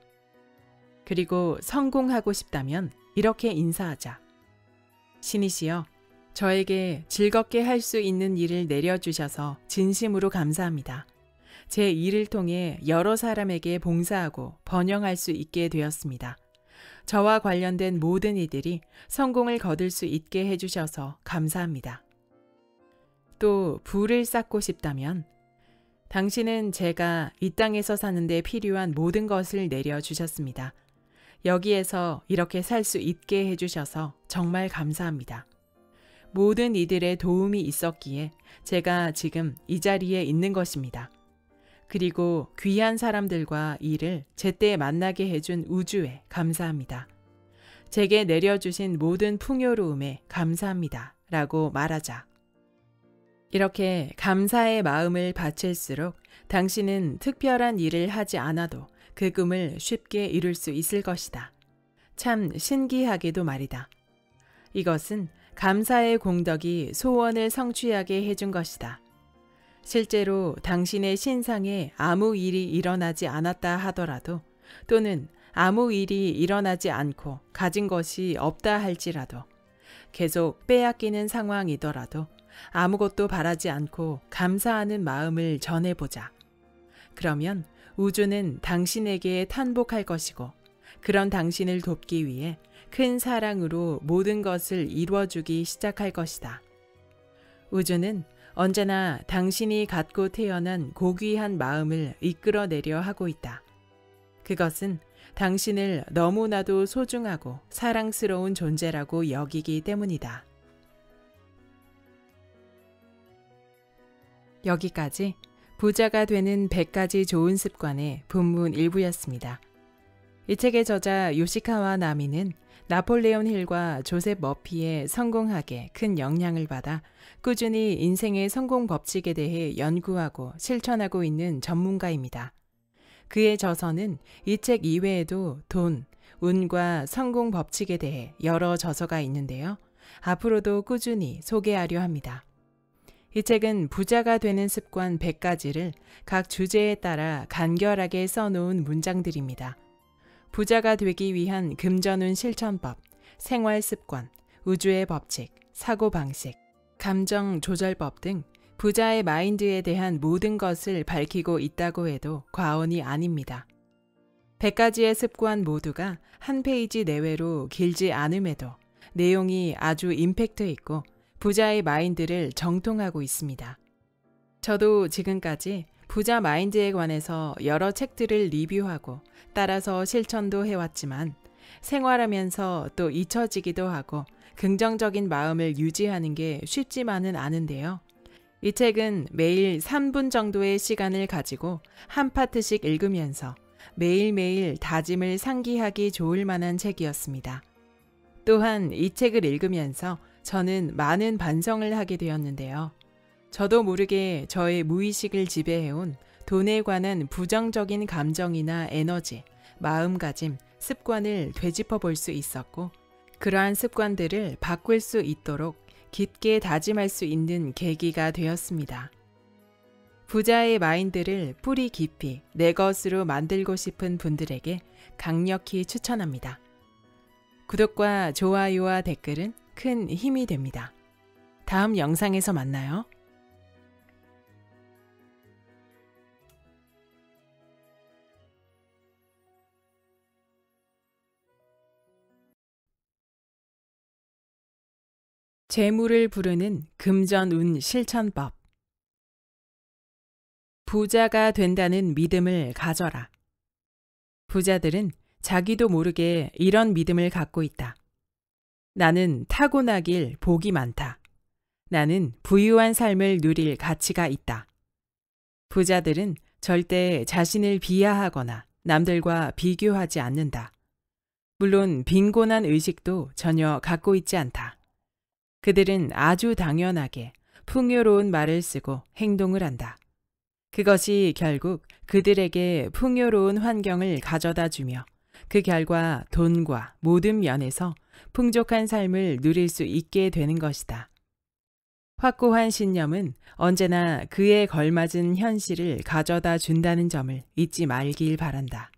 그리고 성공하고 싶다면 이렇게 인사하자. 신이시여, 저에게 즐겁게 할 수 있는 일을 내려주셔서 진심으로 감사합니다. 제 일을 통해 여러 사람에게 봉사하고 번영할 수 있게 되었습니다. 저와 관련된 모든 이들이 성공을 거둘 수 있게 해주셔서 감사합니다. 또 부를 쌓고 싶다면 당신은 제가 이 땅에서 사는데 필요한 모든 것을 내려주셨습니다. 여기에서 이렇게 살 수 있게 해주셔서 정말 감사합니다. 모든 이들의 도움이 있었기에 제가 지금 이 자리에 있는 것입니다. 그리고 귀한 사람들과 이를 제때 만나게 해준 우주에 감사합니다. 제게 내려주신 모든 풍요로움에 감사합니다. 라고 말하자. 이렇게 감사의 마음을 바칠수록 당신은 특별한 일을 하지 않아도 그 꿈을 쉽게 이룰 수 있을 것이다. 참 신기하게도 말이다. 이것은 감사의 공덕이 소원을 성취하게 해준 것이다. 실제로 당신의 신상에 아무 일이 일어나지 않았다 하더라도 또는 아무 일이 일어나지 않고 가진 것이 없다 할지라도 계속 빼앗기는 상황이더라도 아무것도 바라지 않고 감사하는 마음을 전해보자. 그러면 우주는 당신에게 탄복할 것이고 그런 당신을 돕기 위해 큰 사랑으로 모든 것을 이루어주기 시작할 것이다. 우주는 언제나 당신이 갖고 태어난 고귀한 마음을 이끌어내려 하고 있다. 그것은 당신을 너무나도 소중하고 사랑스러운 존재라고 여기기 때문이다. 여기까지 부자가 되는 백 가지 좋은 습관의 본문 일부였습니다. 이 책의 저자 요시카와 나미는 나폴레온 힐과 조셉 머피의 성공학에 큰 영향을 받아 꾸준히 인생의 성공 법칙에 대해 연구하고 실천하고 있는 전문가입니다. 그의 저서는 이 책 이외에도 돈, 운과 성공 법칙에 대해 여러 저서가 있는데요. 앞으로도 꾸준히 소개하려 합니다. 이 책은 부자가 되는 습관 백 가지를 각 주제에 따라 간결하게 써놓은 문장들입니다. 부자가 되기 위한 금전운 실천법, 생활습관, 우주의 법칙, 사고방식, 감정 조절법 등 부자의 마인드에 대한 모든 것을 밝히고 있다고 해도 과언이 아닙니다. 백 가지의 습관 모두가 한 페이지 내외로 길지 않음에도 내용이 아주 임팩트 있고 부자의 마인드를 정통하고 있습니다. 저도 지금까지 부자 마인드에 관해서 여러 책들을 리뷰하고 따라서 실천도 해왔지만 생활하면서 또 잊혀지기도 하고 긍정적인 마음을 유지하는 게 쉽지만은 않은데요. 이 책은 매일 삼 분 정도의 시간을 가지고 한 파트씩 읽으면서 매일매일 다짐을 상기하기 좋을 만한 책이었습니다. 또한 이 책을 읽으면서 저는 많은 반성을 하게 되었는데요. 저도 모르게 저의 무의식을 지배해온 돈에 관한 부정적인 감정이나 에너지, 마음가짐, 습관을 되짚어 볼 수 있었고 그러한 습관들을 바꿀 수 있도록 깊게 다짐할 수 있는 계기가 되었습니다. 부자의 마인드를 뿌리 깊이 내 것으로 만들고 싶은 분들에게 강력히 추천합니다. 구독과 좋아요와 댓글은 큰 힘이 됩니다. 다음 영상에서 만나요. 재물을 부르는 금전운 실천법. 부자가 된다는 믿음을 가져라. 부자들은 자기도 모르게 이런 믿음을 갖고 있다. 나는 타고나길 복이 많다. 나는 부유한 삶을 누릴 가치가 있다. 부자들은 절대 자신을 비하하거나 남들과 비교하지 않는다. 물론 빈곤한 의식도 전혀 갖고 있지 않다. 그들은 아주 당연하게 풍요로운 말을 쓰고 행동을 한다. 그것이 결국 그들에게 풍요로운 환경을 가져다 주며 그 결과 돈과 모든 면에서 풍족한 삶을 누릴 수 있게 되는 것이다. 확고한 신념은 언제나 그에 걸맞은 현실을 가져다 준다는 점을 잊지 말길 바란다.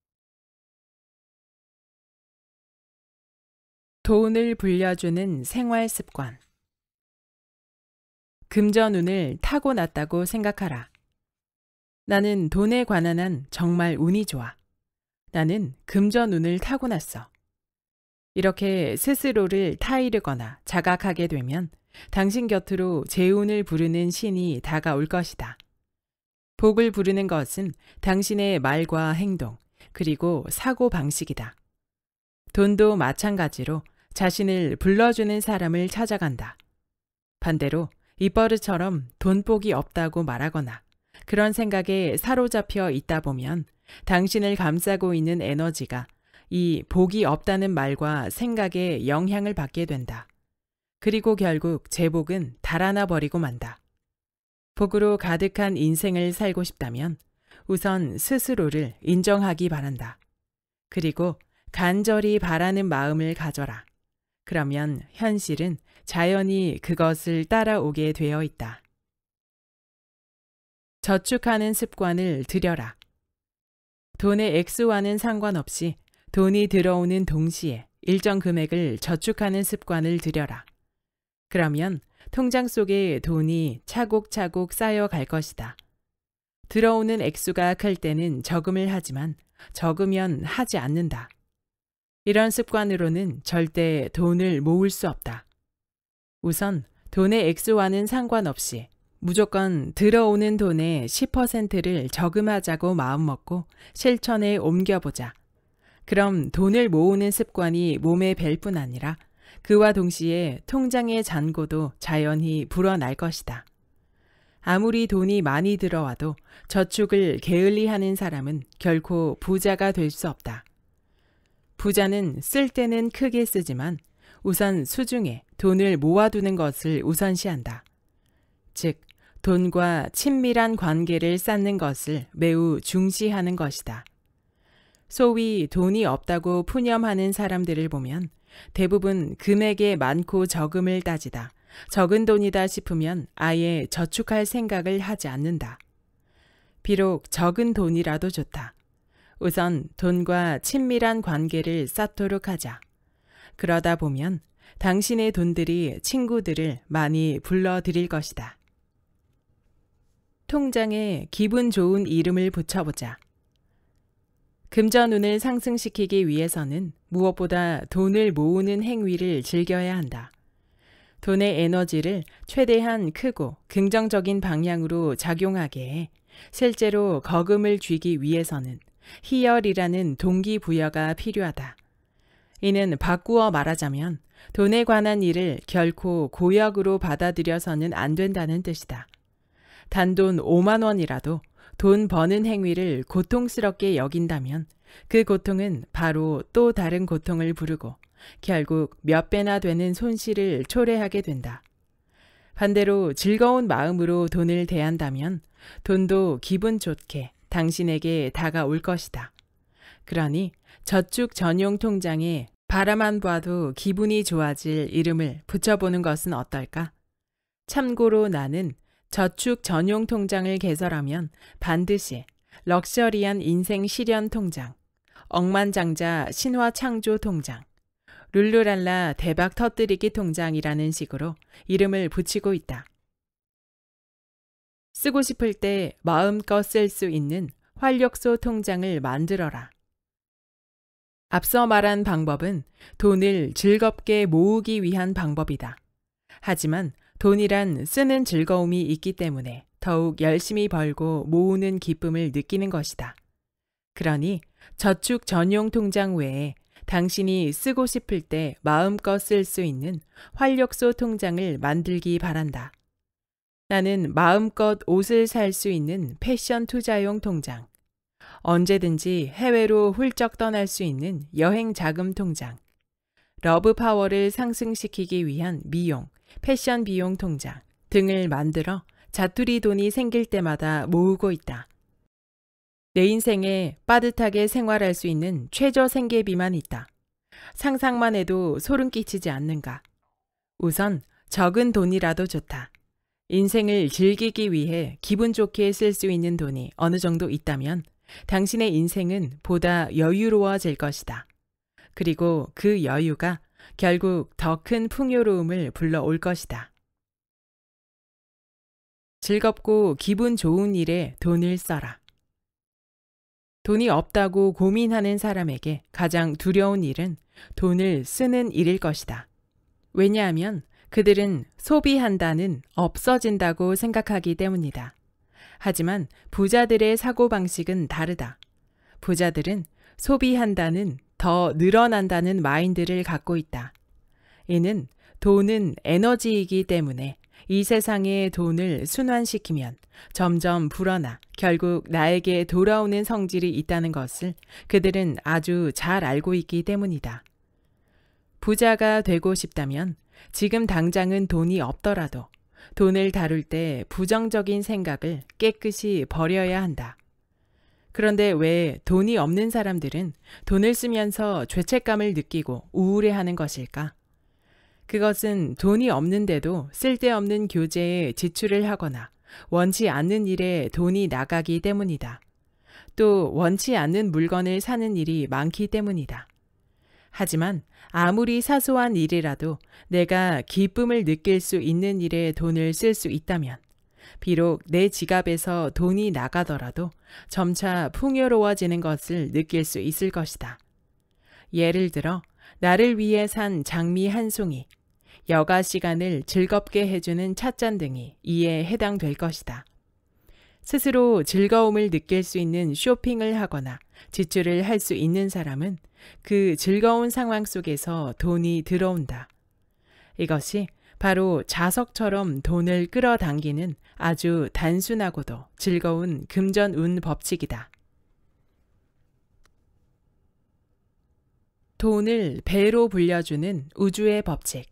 돈을 불려주는 생활 습관. 금전운을 타고났다고 생각하라. 나는 돈에 관한 한 정말 운이 좋아. 나는 금전운을 타고났어. 이렇게 스스로를 타이르거나 자각하게 되면 당신 곁으로 재운을 부르는 신이 다가올 것이다. 복을 부르는 것은 당신의 말과 행동, 그리고 사고 방식이다. 돈도 마찬가지로 자신을 불러주는 사람을 찾아간다. 반대로 입버릇처럼 돈복이 없다고 말하거나 그런 생각에 사로잡혀 있다 보면 당신을 감싸고 있는 에너지가 이 복이 없다는 말과 생각에 영향을 받게 된다. 그리고 결국 제복은 달아나 버리고 만다. 복으로 가득한 인생을 살고 싶다면 우선 스스로를 인정하기 바란다. 그리고 간절히 바라는 마음을 가져라. 그러면 현실은 자연히 그것을 따라오게 되어 있다. 저축하는 습관을 들여라. 돈의 액수와는 상관없이 돈이 들어오는 동시에 일정 금액을 저축하는 습관을 들여라. 그러면 통장 속에 돈이 차곡차곡 쌓여갈 것이다. 들어오는 액수가 클 때는 저금을 하지만 적으면 하지 않는다. 이런 습관으로는 절대 돈을 모을 수 없다. 우선 돈의 액수와는 상관없이 무조건 들어오는 돈의 십 퍼센트를 저금하자고 마음먹고 실천에 옮겨보자. 그럼 돈을 모으는 습관이 몸에 뵐 뿐 아니라 그와 동시에 통장의 잔고도 자연히 불어날 것이다. 아무리 돈이 많이 들어와도 저축을 게을리하는 사람은 결코 부자가 될 수 없다. 부자는 쓸 때는 크게 쓰지만 우선 수중에 돈을 모아두는 것을 우선시한다. 즉, 돈과 친밀한 관계를 쌓는 것을 매우 중시하는 것이다. 소위 돈이 없다고 푸념하는 사람들을 보면 대부분 금액에 많고 적음을 따지다 적은 돈이다 싶으면 아예 저축할 생각을 하지 않는다. 비록 적은 돈이라도 좋다. 우선 돈과 친밀한 관계를 쌓도록 하자. 그러다 보면 당신의 돈들이 친구들을 많이 불러들일 것이다. 통장에 기분 좋은 이름을 붙여보자. 금전운을 상승시키기 위해서는 무엇보다 돈을 모으는 행위를 즐겨야 한다. 돈의 에너지를 최대한 크고 긍정적인 방향으로 작용하게 해 실제로 거금을 쥐기 위해서는 희열이라는 동기부여가 필요하다. 이는 바꾸어 말하자면 돈에 관한 일을 결코 고역으로 받아들여서는 안 된다는 뜻이다. 단돈 오만 원이라도 돈 버는 행위를 고통스럽게 여긴다면 그 고통은 바로 또 다른 고통을 부르고 결국 몇 배나 되는 손실을 초래하게 된다. 반대로 즐거운 마음으로 돈을 대한다면 돈도 기분 좋게 당신에게 다가올 것이다. 그러니 저축 전용 통장에 바라만 봐도 기분이 좋아질 이름을 붙여보는 것은 어떨까? 참고로 나는 저축 전용 통장을 개설하면 반드시 럭셔리한 인생 실현 통장, 억만장자 신화 창조 통장, 룰루랄라 대박 터뜨리기 통장이라는 식으로 이름을 붙이고 있다. 쓰고 싶을 때 마음껏 쓸 수 있는 활력소 통장을 만들어라. 앞서 말한 방법은 돈을 즐겁게 모으기 위한 방법이다. 하지만 돈이란 쓰는 즐거움이 있기 때문에 더욱 열심히 벌고 모으는 기쁨을 느끼는 것이다. 그러니 저축 전용 통장 외에 당신이 쓰고 싶을 때 마음껏 쓸 수 있는 활력소 통장을 만들기 바란다. 나는 마음껏 옷을 살 수 있는 패션 투자용 통장, 언제든지 해외로 훌쩍 떠날 수 있는 여행 자금 통장, 러브 파워를 상승시키기 위한 미용, 패션 비용 통장 등을 만들어 자투리 돈이 생길 때마다 모으고 있다. 내 인생에 빠듯하게 생활할 수 있는 최저 생계비만 있다. 상상만 해도 소름 끼치지 않는가? 우선 적은 돈이라도 좋다. 인생을 즐기기 위해 기분 좋게 쓸 수 있는 돈이 어느 정도 있다면 당신의 인생은 보다 여유로워질 것이다. 그리고 그 여유가 결국 더 큰 풍요로움을 불러올 것이다. 즐겁고 기분 좋은 일에 돈을 써라. 돈이 없다고 고민하는 사람에게 가장 두려운 일은 돈을 쓰는 일일 것이다. 왜냐하면 그들은 소비한다는 없어진다고 생각하기 때문이다. 하지만 부자들의 사고방식은 다르다. 부자들은 소비한다는 더 늘어난다는 마인드를 갖고 있다. 이는 돈은 에너지이기 때문에 이 세상에 돈을 순환시키면 점점 불어나 결국 나에게 돌아오는 성질이 있다는 것을 그들은 아주 잘 알고 있기 때문이다. 부자가 되고 싶다면 지금 당장은 돈이 없더라도 돈을 다룰 때 부정적인 생각을 깨끗이 버려야 한다. 그런데 왜 돈이 없는 사람들은 돈을 쓰면서 죄책감을 느끼고 우울해하는 것일까? 그것은 돈이 없는데도 쓸데없는 교재에 지출을 하거나 원치 않는 일에 돈이 나가기 때문이다. 또 원치 않는 물건을 사는 일이 많기 때문이다. 하지만 아무리 사소한 일이라도 내가 기쁨을 느낄 수 있는 일에 돈을 쓸 수 있다면 비록 내 지갑에서 돈이 나가더라도 점차 풍요로워지는 것을 느낄 수 있을 것이다. 예를 들어 나를 위해 산 장미 한 송이, 여가 시간을 즐겁게 해주는 찻잔 등이 이에 해당될 것이다. 스스로 즐거움을 느낄 수 있는 쇼핑을 하거나 지출을 할 수 있는 사람은 그 즐거운 상황 속에서 돈이 들어온다. 이것이 바로 자석처럼 돈을 끌어당기는 아주 단순하고도 즐거운 금전운 법칙이다. 돈을 배로 불려주는 우주의 법칙.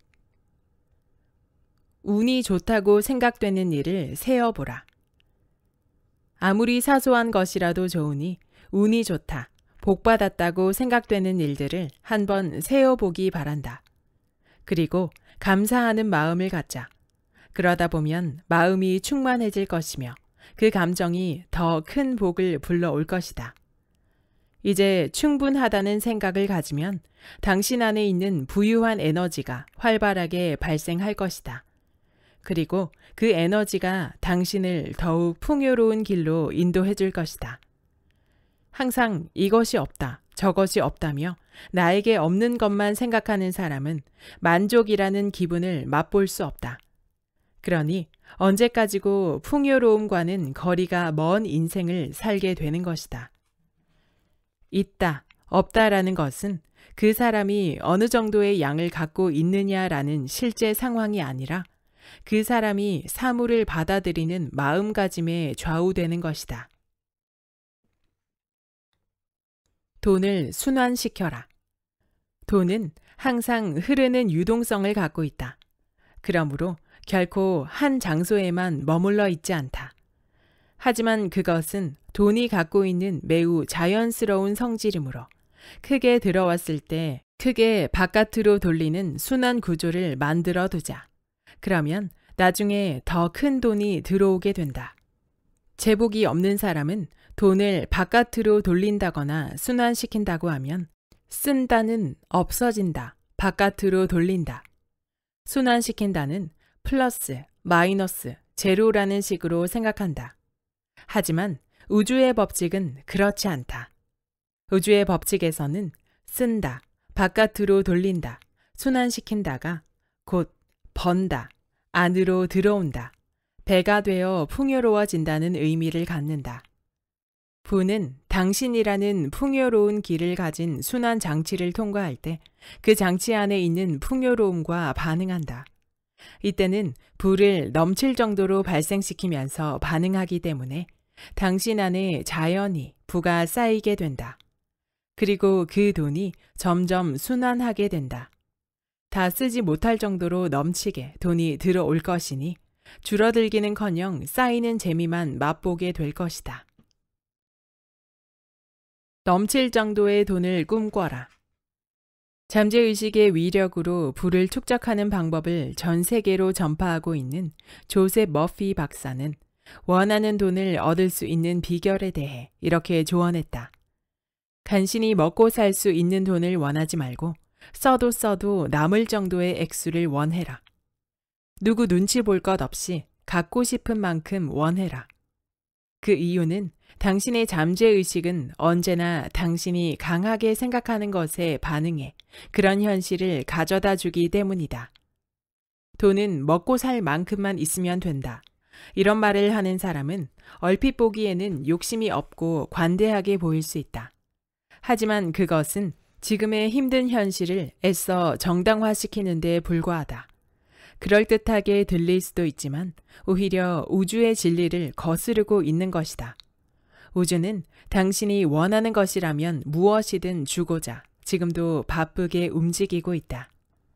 운이 좋다고 생각되는 일을 세어보라. 아무리 사소한 것이라도 좋으니 운이 좋다, 복받았다고 생각되는 일들을 한번 세어보기 바란다. 그리고 감사하는 마음을 갖자. 그러다 보면 마음이 충만해질 것이며 그 감정이 더 큰 복을 불러올 것이다. 이제 충분하다는 생각을 가지면 당신 안에 있는 부유한 에너지가 활발하게 발생할 것이다. 그리고 그 에너지가 당신을 더욱 풍요로운 길로 인도해 줄 것이다. 항상 이것이 없다, 저것이 없다며 나에게 없는 것만 생각하는 사람은 만족이라는 기분을 맛볼 수 없다. 그러니 언제까지고 풍요로움과는 거리가 먼 인생을 살게 되는 것이다. 있다, 없다라는 것은 그 사람이 어느 정도의 양을 갖고 있느냐라는 실제 상황이 아니라 그 사람이 사물을 받아들이는 마음가짐에 좌우되는 것이다. 돈을 순환시켜라. 돈은 항상 흐르는 유동성을 갖고 있다. 그러므로 결코 한 장소에만 머물러 있지 않다. 하지만 그것은 돈이 갖고 있는 매우 자연스러운 성질이므로 크게 들어왔을 때 크게 바깥으로 돌리는 순환 구조를 만들어 두자. 그러면 나중에 더 큰 돈이 들어오게 된다. 제복이 없는 사람은 돈을 바깥으로 돌린다거나 순환시킨다고 하면 쓴다는 없어진다, 바깥으로 돌린다. 순환시킨다는 플러스, 마이너스, 제로라는 식으로 생각한다. 하지만 우주의 법칙은 그렇지 않다. 우주의 법칙에서는 쓴다, 바깥으로 돌린다, 순환시킨다가 곧 번다, 안으로 들어온다, 배가 되어 풍요로워진다는 의미를 갖는다. 부는 당신이라는 풍요로운 길을 가진 순환 장치를 통과할 때 그 장치 안에 있는 풍요로움과 반응한다. 이때는 부를 넘칠 정도로 발생시키면서 반응하기 때문에 당신 안에 자연히 부가 쌓이게 된다. 그리고 그 돈이 점점 순환하게 된다. 다 쓰지 못할 정도로 넘치게 돈이 들어올 것이니 줄어들기는커녕 쌓이는 재미만 맛보게 될 것이다. 넘칠 정도의 돈을 꿈꿔라. 잠재의식의 위력으로 부를 축적하는 방법을 전 세계로 전파하고 있는 조셉 머피 박사는 원하는 돈을 얻을 수 있는 비결에 대해 이렇게 조언했다. 간신히 먹고 살 수 있는 돈을 원하지 말고 써도 써도 남을 정도의 액수를 원해라. 누구 눈치 볼 것 없이 갖고 싶은 만큼 원해라. 그 이유는 당신의 잠재의식은 언제나 당신이 강하게 생각하는 것에 반응해 그런 현실을 가져다 주기 때문이다. 돈은 먹고 살 만큼만 있으면 된다. 이런 말을 하는 사람은 얼핏 보기에는 욕심이 없고 관대하게 보일 수 있다. 하지만 그것은 지금의 힘든 현실을 애써 정당화시키는 데 불과하다. 그럴듯하게 들릴 수도 있지만 오히려 우주의 진리를 거스르고 있는 것이다. 우주는 당신이 원하는 것이라면 무엇이든 주고자 지금도 바쁘게 움직이고 있다.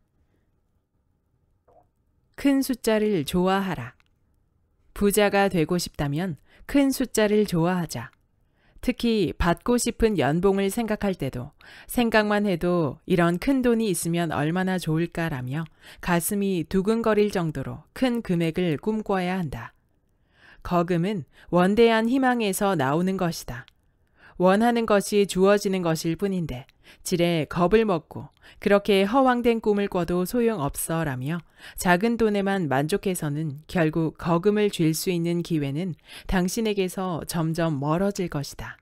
큰 숫자를 좋아하라. 부자가 되고 싶다면 큰 숫자를 좋아하자. 특히 받고 싶은 연봉을 생각할 때도 생각만 해도 이런 큰 돈이 있으면 얼마나 좋을까라며 가슴이 두근거릴 정도로 큰 금액을 꿈꿔야 한다. 거금은 원대한 희망에서 나오는 것이다. 원하는 것이 주어지는 것일 뿐인데 지레 겁을 먹고 그렇게 허황된 꿈을 꿔도 소용없어 라며 작은 돈에만 만족해서는 결국 거금을 쥘 수 있는 기회는 당신에게서 점점 멀어질 것이다.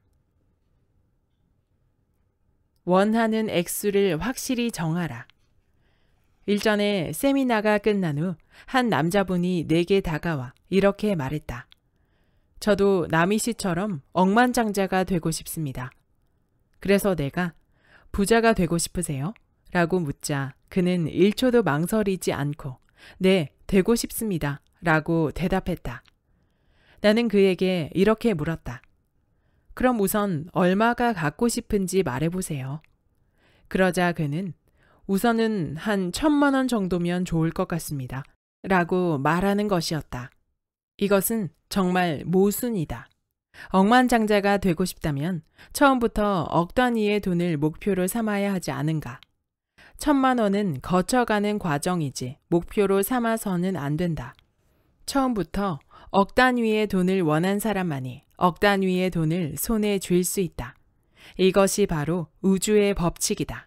원하는 액수를 확실히 정하라. 일전에 세미나가 끝난 후 한 남자분이 내게 다가와 이렇게 말했다. 저도 남희 씨처럼 억만장자가 되고 싶습니다. 그래서 내가 부자가 되고 싶으세요? 라고 묻자 그는 일 초도 망설이지 않고 네, 되고 싶습니다. 라고 대답했다. 나는 그에게 이렇게 물었다. 그럼 우선 얼마가 갖고 싶은지 말해보세요. 그러자 그는 우선은 한 천만 원 정도면 좋을 것 같습니다. 라고 말하는 것이었다. 이것은 정말 모순이다. 억만장자가 되고 싶다면 처음부터 억 단위의 돈을 목표로 삼아야 하지 않은가. 천만 원은 거쳐가는 과정이지 목표로 삼아서는 안 된다. 처음부터 억 단위의 돈을 원한 사람만이 억 단위의 돈을 손에 쥘 수 있다. 이것이 바로 우주의 법칙이다.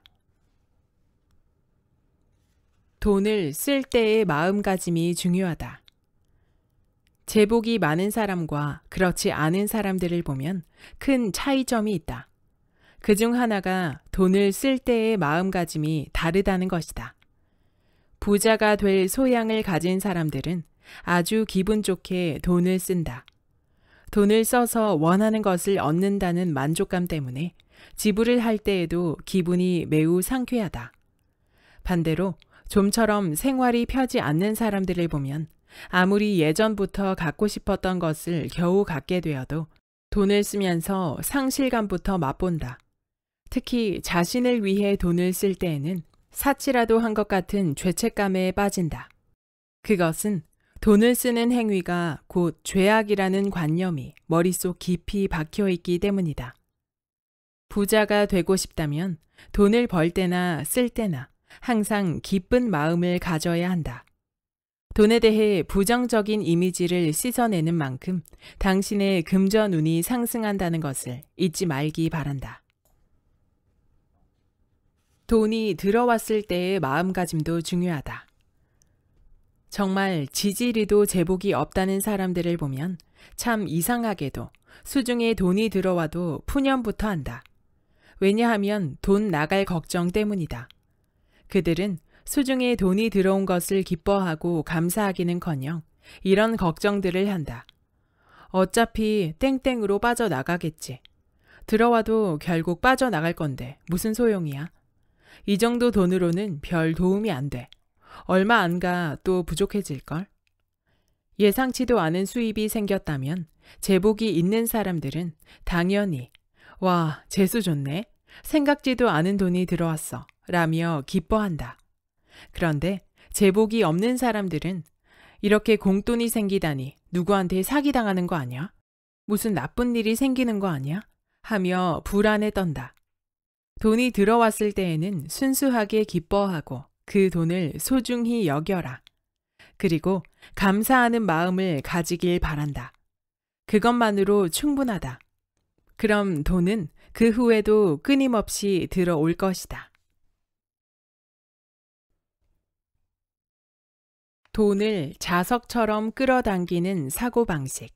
돈을 쓸 때의 마음가짐이 중요하다. 제복이 많은 사람과 그렇지 않은 사람들을 보면 큰 차이점이 있다. 그중 하나가 돈을 쓸 때의 마음가짐이 다르다는 것이다. 부자가 될 소양을 가진 사람들은 아주 기분 좋게 돈을 쓴다. 돈을 써서 원하는 것을 얻는다는 만족감 때문에 지불을 할 때에도 기분이 매우 상쾌하다. 반대로 좀처럼 생활이 펴지 않는 사람들을 보면 아무리 예전부터 갖고 싶었던 것을 겨우 갖게 되어도 돈을 쓰면서 상실감부터 맛본다. 특히 자신을 위해 돈을 쓸 때에는 사치라도 한 것 같은 죄책감에 빠진다. 그것은 돈을 쓰는 행위가 곧 죄악이라는 관념이 머릿속 깊이 박혀있기 때문이다. 부자가 되고 싶다면 돈을 벌 때나 쓸 때나 항상 기쁜 마음을 가져야 한다. 돈에 대해 부정적인 이미지를 씻어내는 만큼 당신의 금전운이 상승한다는 것을 잊지 말기 바란다. 돈이 들어왔을 때의 마음가짐도 중요하다. 정말 지지리도 제복이 없다는 사람들을 보면 참 이상하게도 수중에 돈이 들어와도 푸념부터 한다. 왜냐하면 돈 나갈 걱정 때문이다. 그들은 수중에 돈이 들어온 것을 기뻐하고 감사하기는커녕 이런 걱정들을 한다. 어차피 땡땡으로 빠져나가겠지. 들어와도 결국 빠져나갈 건데 무슨 소용이야. 이 정도 돈으로는 별 도움이 안 돼. 얼마 안 가 또 부족해질걸. 예상치도 않은 수입이 생겼다면 제복이 있는 사람들은 당연히 와, 재수 좋네. 생각지도 않은 돈이 들어왔어. 라며 기뻐한다. 그런데 제복이 없는 사람들은 이렇게 공돈이 생기다니 누구한테 사기당하는 거 아니야? 무슨 나쁜 일이 생기는 거 아니야? 하며 불안에 떤다. 돈이 들어왔을 때에는 순수하게 기뻐하고 그 돈을 소중히 여겨라. 그리고 감사하는 마음을 가지길 바란다. 그것만으로 충분하다. 그럼 돈은 그 후에도 끊임없이 들어올 것이다. 돈을 자석처럼 끌어당기는 사고방식.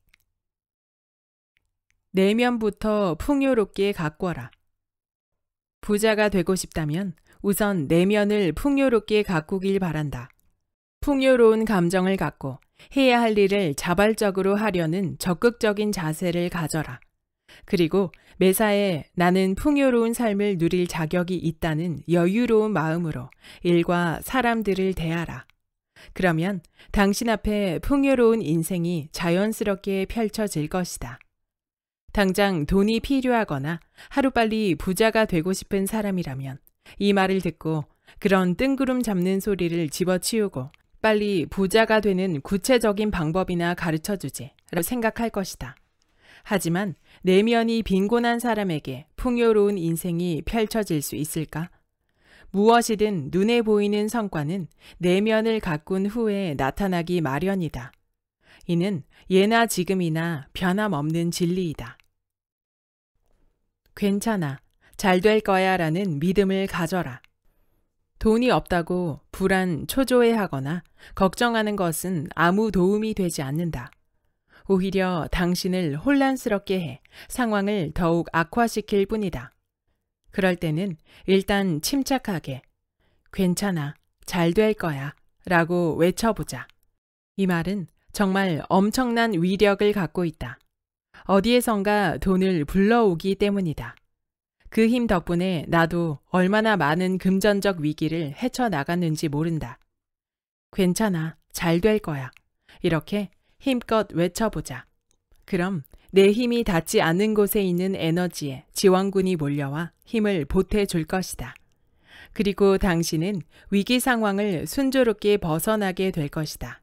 내면부터 풍요롭게 가꿔라. 부자가 되고 싶다면 우선 내면을 풍요롭게 가꾸길 바란다. 풍요로운 감정을 갖고 해야 할 일을 자발적으로 하려는 적극적인 자세를 가져라. 그리고 매사에 나는 풍요로운 삶을 누릴 자격이 있다는 여유로운 마음으로 일과 사람들을 대하라. 그러면 당신 앞에 풍요로운 인생이 자연스럽게 펼쳐질 것이다. 당장 돈이 필요하거나 하루빨리 부자가 되고 싶은 사람이라면 이 말을 듣고 그런 뜬구름 잡는 소리를 집어치우고 빨리 부자가 되는 구체적인 방법이나 가르쳐주지 라고 생각할 것이다. 하지만 내면이 빈곤한 사람에게 풍요로운 인생이 펼쳐질 수 있을까? 무엇이든 눈에 보이는 성과는 내면을 가꾼 후에 나타나기 마련이다. 이는 예나 지금이나 변함없는 진리이다. 괜찮아, 잘 될 거야 라는 믿음을 가져라. 돈이 없다고 불안, 초조해하거나 걱정하는 것은 아무 도움이 되지 않는다. 오히려 당신을 혼란스럽게 해 상황을 더욱 악화시킬 뿐이다. 그럴 때는 일단 침착하게 괜찮아, 잘 될 거야 라고 외쳐보자. 이 말은 정말 엄청난 위력을 갖고 있다. 어디에선가 돈을 불러오기 때문이다. 그 힘 덕분에 나도 얼마나 많은 금전적 위기를 헤쳐나갔는지 모른다. 괜찮아, 잘 될 거야. 이렇게 힘껏 외쳐보자. 그럼 내 힘이 닿지 않는 곳에 있는 에너지에 지원군이 몰려와 힘을 보태줄 것이다. 그리고 당신은 위기 상황을 순조롭게 벗어나게 될 것이다.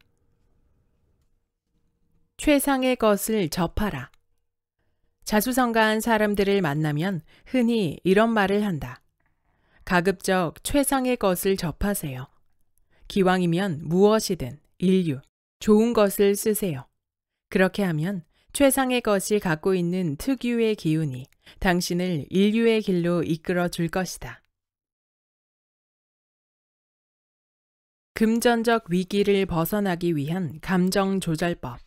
최상의 것을 접하라. 자수성가한 사람들을 만나면 흔히 이런 말을 한다. 가급적 최상의 것을 접하세요. 기왕이면 무엇이든 인류, 좋은 것을 쓰세요. 그렇게 하면 최상의 것이 갖고 있는 특유의 기운이 당신을 인류의 길로 이끌어 줄 것이다. 금전적 위기를 벗어나기 위한 감정 조절법.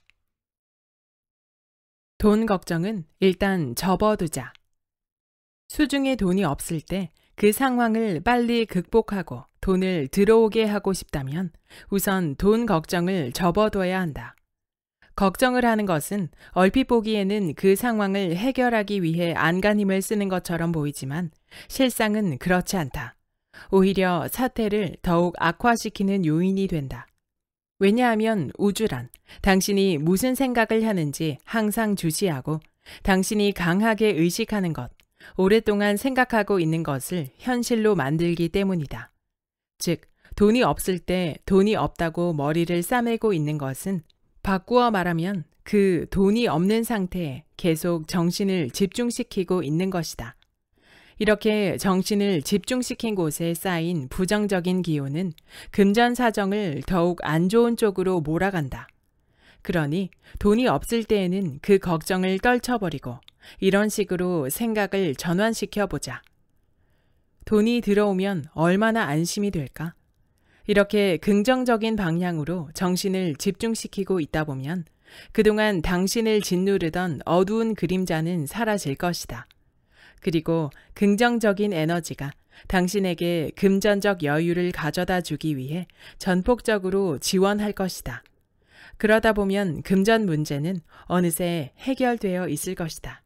돈 걱정은 일단 접어두자. 수중에 돈이 없을 때 그 상황을 빨리 극복하고 돈을 들어오게 하고 싶다면 우선 돈 걱정을 접어둬야 한다. 걱정을 하는 것은 얼핏 보기에는 그 상황을 해결하기 위해 안간힘을 쓰는 것처럼 보이지만 실상은 그렇지 않다. 오히려 사태를 더욱 악화시키는 요인이 된다. 왜냐하면 우주란 당신이 무슨 생각을 하는지 항상 주시하고 당신이 강하게 의식하는 것, 오랫동안 생각하고 있는 것을 현실로 만들기 때문이다. 즉, 돈이 없을 때 돈이 없다고 머리를 싸매고 있는 것은 바꾸어 말하면 그 돈이 없는 상태에 계속 정신을 집중시키고 있는 것이다. 이렇게 정신을 집중시킨 곳에 쌓인 부정적인 기운은 금전 사정을 더욱 안 좋은 쪽으로 몰아간다. 그러니 돈이 없을 때에는 그 걱정을 떨쳐버리고 이런 식으로 생각을 전환시켜보자. 돈이 들어오면 얼마나 안심이 될까? 이렇게 긍정적인 방향으로 정신을 집중시키고 있다 보면 그동안 당신을 짓누르던 어두운 그림자는 사라질 것이다. 그리고 긍정적인 에너지가 당신에게 금전적 여유를 가져다 주기 위해 전폭적으로 지원할 것이다. 그러다 보면 금전 문제는 어느새 해결되어 있을 것이다.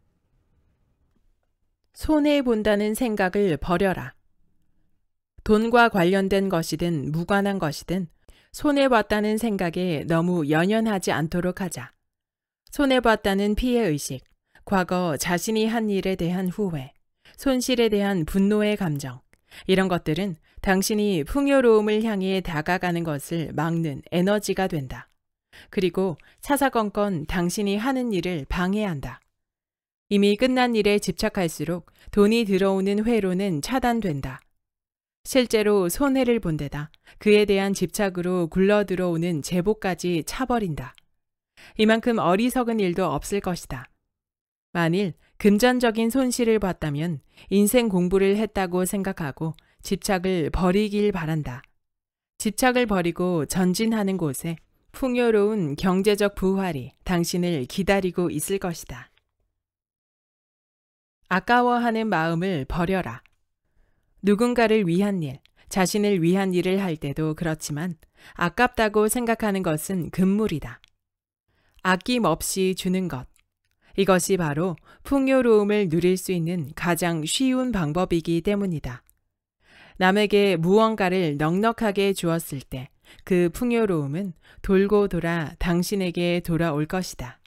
손해본다는 생각을 버려라. 돈과 관련된 것이든 무관한 것이든 손해봤다는 생각에 너무 연연하지 않도록 하자. 손해봤다는 피해의식, 과거 자신이 한 일에 대한 후회, 손실에 대한 분노의 감정, 이런 것들은 당신이 풍요로움을 향해 다가가는 것을 막는 에너지가 된다. 그리고 사사건건 당신이 하는 일을 방해한다. 이미 끝난 일에 집착할수록 돈이 들어오는 회로는 차단된다. 실제로 손해를 본 데다 그에 대한 집착으로 굴러들어오는 제보까지 차버린다. 이만큼 어리석은 일도 없을 것이다. 만일 금전적인 손실을 봤다면 인생 공부를 했다고 생각하고 집착을 버리길 바란다. 집착을 버리고 전진하는 곳에 풍요로운 경제적 부활이 당신을 기다리고 있을 것이다. 아까워하는 마음을 버려라. 누군가를 위한 일, 자신을 위한 일을 할 때도 그렇지만 아깝다고 생각하는 것은 금물이다. 아낌없이 주는 것. 이것이 바로 풍요로움을 누릴 수 있는 가장 쉬운 방법이기 때문이다. 남에게 무언가를 넉넉하게 주었을 때 그 풍요로움은 돌고 돌아 당신에게 돌아올 것이다.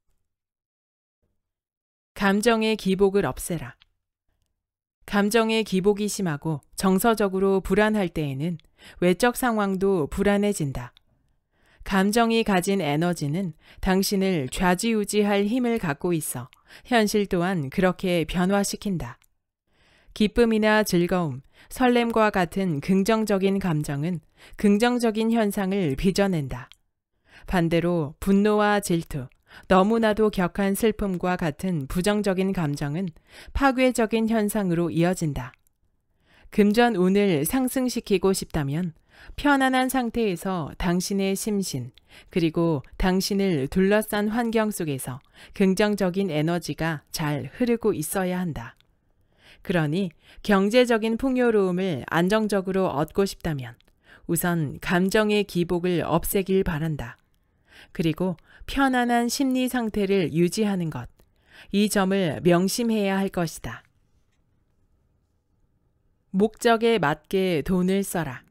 감정의 기복을 없애라. 감정의 기복이 심하고 정서적으로 불안할 때에는 외적 상황도 불안해진다. 감정이 가진 에너지는 당신을 좌지우지할 힘을 갖고 있어 현실 또한 그렇게 변화시킨다. 기쁨이나 즐거움, 설렘과 같은 긍정적인 감정은 긍정적인 현상을 빚어낸다. 반대로 분노와 질투, 너무나도 격한 슬픔과 같은 부정적인 감정은 파괴적인 현상으로 이어진다. 금전운을 상승시키고 싶다면 편안한 상태에서 당신의 심신, 그리고 당신을 둘러싼 환경 속에서 긍정적인 에너지가 잘 흐르고 있어야 한다. 그러니 경제적인 풍요로움을 안정적으로 얻고 싶다면 우선 감정의 기복을 없애길 바란다. 그리고 편안한 심리 상태를 유지하는 것, 이 점을 명심해야 할 것이다. 목적에 맞게 돈을 써라.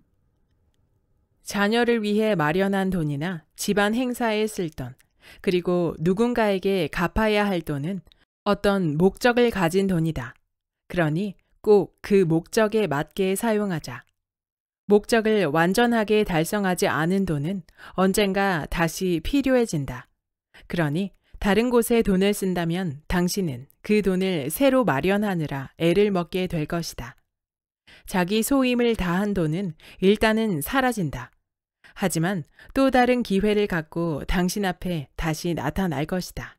자녀를 위해 마련한 돈이나 집안 행사에 쓸 돈, 그리고 누군가에게 갚아야 할 돈은 어떤 목적을 가진 돈이다. 그러니 꼭 그 목적에 맞게 사용하자. 목적을 완전하게 달성하지 않은 돈은 언젠가 다시 필요해진다. 그러니 다른 곳에 돈을 쓴다면 당신은 그 돈을 새로 마련하느라 애를 먹게 될 것이다. 자기 소임을 다한 돈은 일단은 사라진다. 하지만 또 다른 기회를 갖고 당신 앞에 다시 나타날 것이다.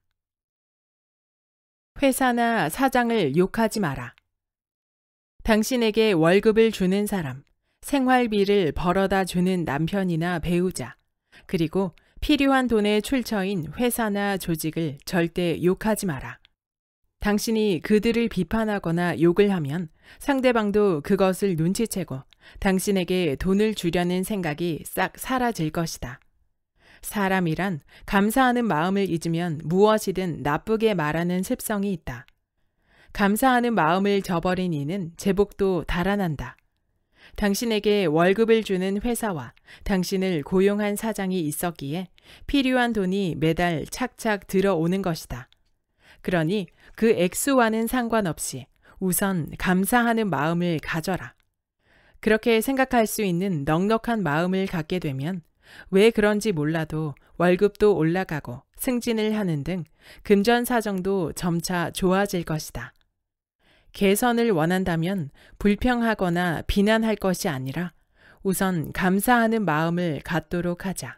회사나 사장을 욕하지 마라. 당신에게 월급을 주는 사람, 생활비를 벌어다 주는 남편이나 배우자, 그리고 필요한 돈의 출처인 회사나 조직을 절대 욕하지 마라. 당신이 그들을 비판하거나 욕을 하면 상대방도 그것을 눈치채고 당신에게 돈을 주려는 생각이 싹 사라질 것이다. 사람이란 감사하는 마음을 잊으면 무엇이든 나쁘게 말하는 습성이 있다. 감사하는 마음을 저버린 이는 제복도 달아난다. 당신에게 월급을 주는 회사와 당신을 고용한 사장이 있었기에 필요한 돈이 매달 착착 들어오는 것이다. 그러니 그 액수와는 상관없이 우선 감사하는 마음을 가져라. 그렇게 생각할 수 있는 넉넉한 마음을 갖게 되면 왜 그런지 몰라도 월급도 올라가고 승진을 하는 등 금전 사정도 점차 좋아질 것이다. 개선을 원한다면 불평하거나 비난할 것이 아니라 우선 감사하는 마음을 갖도록 하자.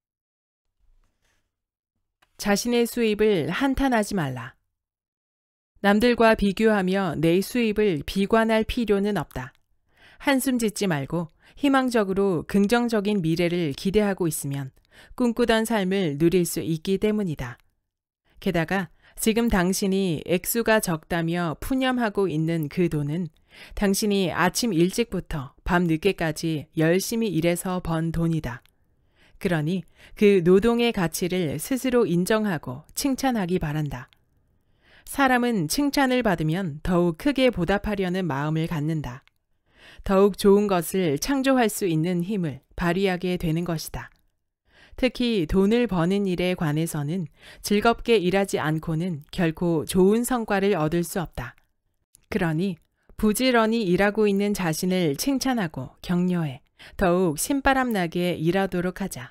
자신의 수입을 한탄하지 말라. 남들과 비교하며 내 수입을 비관할 필요는 없다. 한숨 짓지 말고 희망적으로 긍정적인 미래를 기대하고 있으면 꿈꾸던 삶을 누릴 수 있기 때문이다. 게다가 지금 당신이 액수가 적다며 푸념하고 있는 그 돈은 당신이 아침 일찍부터 밤 늦게까지 열심히 일해서 번 돈이다. 그러니 그 노동의 가치를 스스로 인정하고 칭찬하기 바란다. 사람은 칭찬을 받으면 더욱 크게 보답하려는 마음을 갖는다. 더욱 좋은 것을 창조할 수 있는 힘을 발휘하게 되는 것이다. 특히 돈을 버는 일에 관해서는 즐겁게 일하지 않고는 결코 좋은 성과를 얻을 수 없다. 그러니 부지런히 일하고 있는 자신을 칭찬하고 격려해 더욱 신바람나게 일하도록 하자.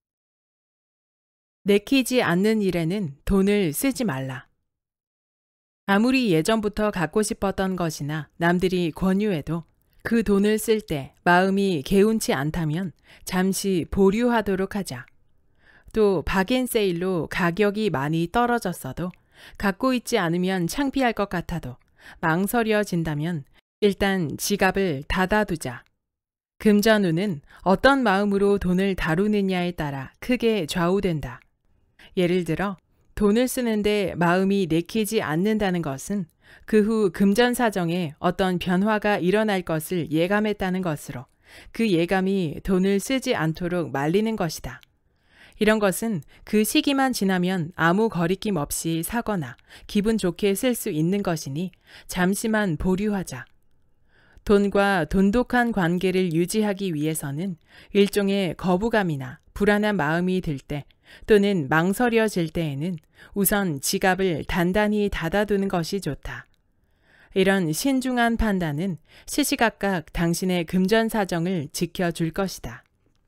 내키지 않는 일에는 돈을 쓰지 말라. 아무리 예전부터 갖고 싶었던 것이나 남들이 권유해도 그 돈을 쓸 때 마음이 개운치 않다면 잠시 보류하도록 하자. 또 박앤세일로 가격이 많이 떨어졌어도 갖고 있지 않으면 창피할 것 같아도 망설여진다면 일단 지갑을 닫아두자. 금전운은 어떤 마음으로 돈을 다루느냐에 따라 크게 좌우된다. 예를 들어 돈을 쓰는데 마음이 내키지 않는다는 것은 그 후 금전 사정에 어떤 변화가 일어날 것을 예감했다는 것으로 그 예감이 돈을 쓰지 않도록 말리는 것이다. 이런 것은 그 시기만 지나면 아무 거리낌 없이 사거나 기분 좋게 쓸 수 있는 것이니 잠시만 보류하자. 돈과 돈독한 관계를 유지하기 위해서는 일종의 거부감이나 불안한 마음이 들 때 또는 망설여질 때에는 우선 지갑을 단단히 닫아두는 것이 좋다. 이런 신중한 판단은 시시각각 당신의 금전 사정을 지켜줄 것이다.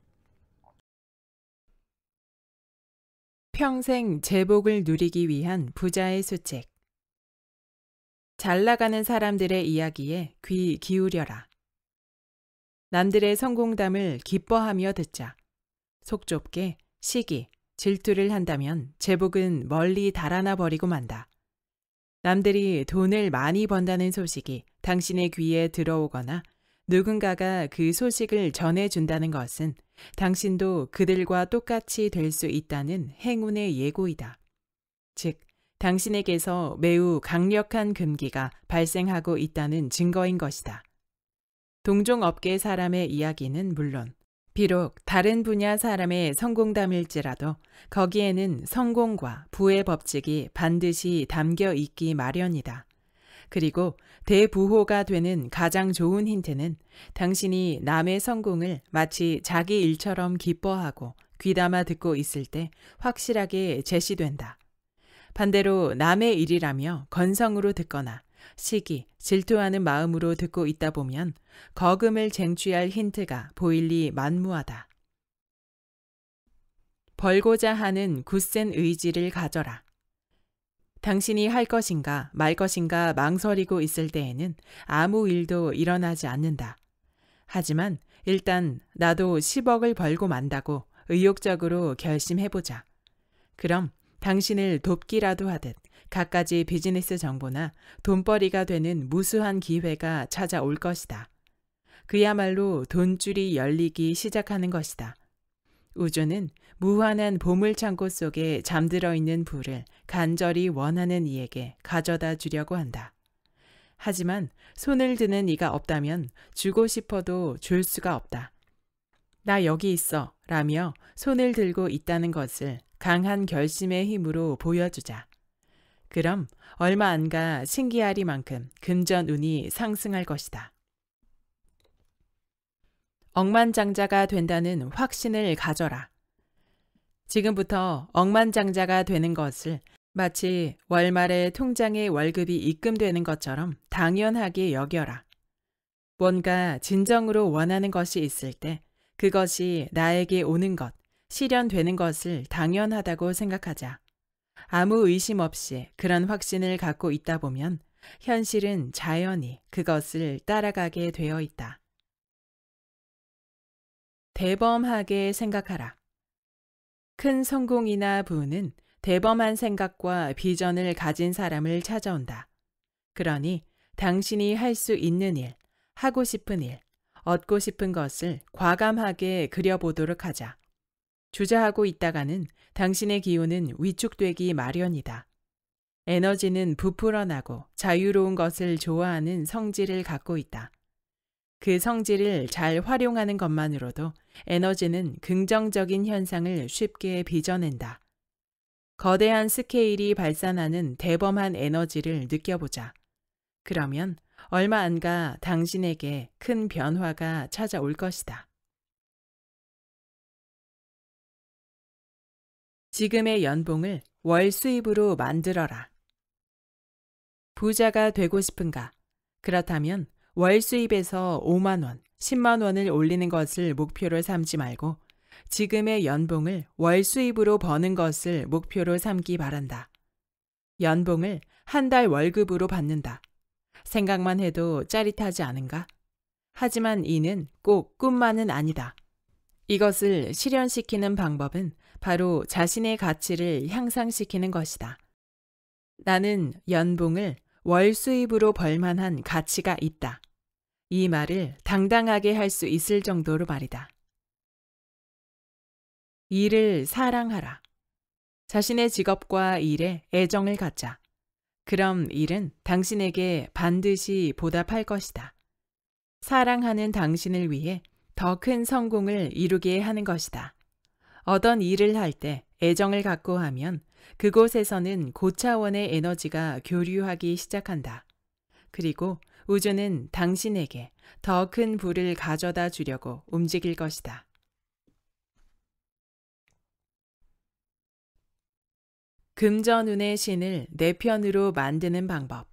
평생 재복을 누리기 위한 부자의 수칙. 잘 나가는 사람들의 이야기에 귀 기울여라. 남들의 성공담을 기뻐하며 듣자. 속 좁게 시기, 질투를 한다면 제복은 멀리 달아나 버리고 만다. 남들이 돈을 많이 번다는 소식이 당신의 귀에 들어오거나 누군가가 그 소식을 전해준다는 것은 당신도 그들과 똑같이 될 수 있다는 행운의 예고이다. 즉, 당신에게서 매우 강력한 금기가 발생하고 있다는 증거인 것이다. 동종업계 사람의 이야기는 물론 비록 다른 분야 사람의 성공담일지라도 거기에는 성공과 부의 법칙이 반드시 담겨 있기 마련이다. 그리고 대부호가 되는 가장 좋은 힌트는 당신이 남의 성공을 마치 자기 일처럼 기뻐하고 귀담아 듣고 있을 때 확실하게 제시된다. 반대로 남의 일이라며 건성으로 듣거나 시기, 질투하는 마음으로 듣고 있다 보면 거금을 쟁취할 힌트가 보일 리 만무하다. 벌고자 하는 굳센 의지를 가져라. 당신이 할 것인가 말 것인가 망설이고 있을 때에는 아무 일도 일어나지 않는다. 하지만 일단 나도 십억을 벌고 만다고 의욕적으로 결심해보자. 그럼 당신을 돕기라도 하듯 갖가지 비즈니스 정보나 돈벌이가 되는 무수한 기회가 찾아올 것이다. 그야말로 돈줄이 열리기 시작하는 것이다. 우주는 무한한 보물창고 속에 잠들어 있는 부를 간절히 원하는 이에게 가져다 주려고 한다. 하지만 손을 드는 이가 없다면 주고 싶어도 줄 수가 없다. 나 여기 있어 라며 손을 들고 있다는 것을 강한 결심의 힘으로 보여주자. 그럼 얼마 안 가 신기하리만큼 금전운이 상승할 것이다. 억만장자가 된다는 확신을 가져라. 지금부터 억만장자가 되는 것을 마치 월말에 통장에 월급이 입금되는 것처럼 당연하게 여겨라. 뭔가 진정으로 원하는 것이 있을 때 그것이 나에게 오는 것, 실현되는 것을 당연하다고 생각하자. 아무 의심 없이 그런 확신을 갖고 있다 보면 현실은 자연히 그것을 따라가게 되어 있다. 대범하게 생각하라. 큰 성공이나 부는 대범한 생각과 비전을 가진 사람을 찾아온다. 그러니 당신이 할 수 있는 일, 하고 싶은 일, 얻고 싶은 것을 과감하게 그려보도록 하자. 주저하고 있다가는 당신의 기운은 위축되기 마련이다. 에너지는 부풀어나고 자유로운 것을 좋아하는 성질을 갖고 있다. 그 성질을 잘 활용하는 것만으로도 에너지는 긍정적인 현상을 쉽게 빚어낸다. 거대한 스케일이 발산하는 대범한 에너지를 느껴보자. 그러면 얼마 안 가 당신에게 큰 변화가 찾아올 것이다. 지금의 연봉을 월 수입으로 만들어라. 부자가 되고 싶은가? 그렇다면 월 수입에서 오만 원, 십만 원을 올리는 것을 목표로 삼지 말고 지금의 연봉을 월 수입으로 버는 것을 목표로 삼기 바란다. 연봉을 한 달 월급으로 받는다. 생각만 해도 짜릿하지 않은가? 하지만 이는 꼭 꿈만은 아니다. 이것을 실현시키는 방법은 바로 자신의 가치를 향상시키는 것이다. 나는 연봉을 월 수입으로 벌만한 가치가 있다. 이 말을 당당하게 할 수 있을 정도로 말이다. 일을 사랑하라. 자신의 직업과 일에 애정을 갖자. 그럼 일은 당신에게 반드시 보답할 것이다. 사랑하는 당신을 위해 더 큰 성공을 이루게 하는 것이다. 어떤 일을 할 때 애정을 갖고 하면 그곳에서는 고차원의 에너지가 교류하기 시작한다. 그리고 우주는 당신에게 더 큰 부를 가져다 주려고 움직일 것이다. 금전운의 신을 내 편으로 만드는 방법.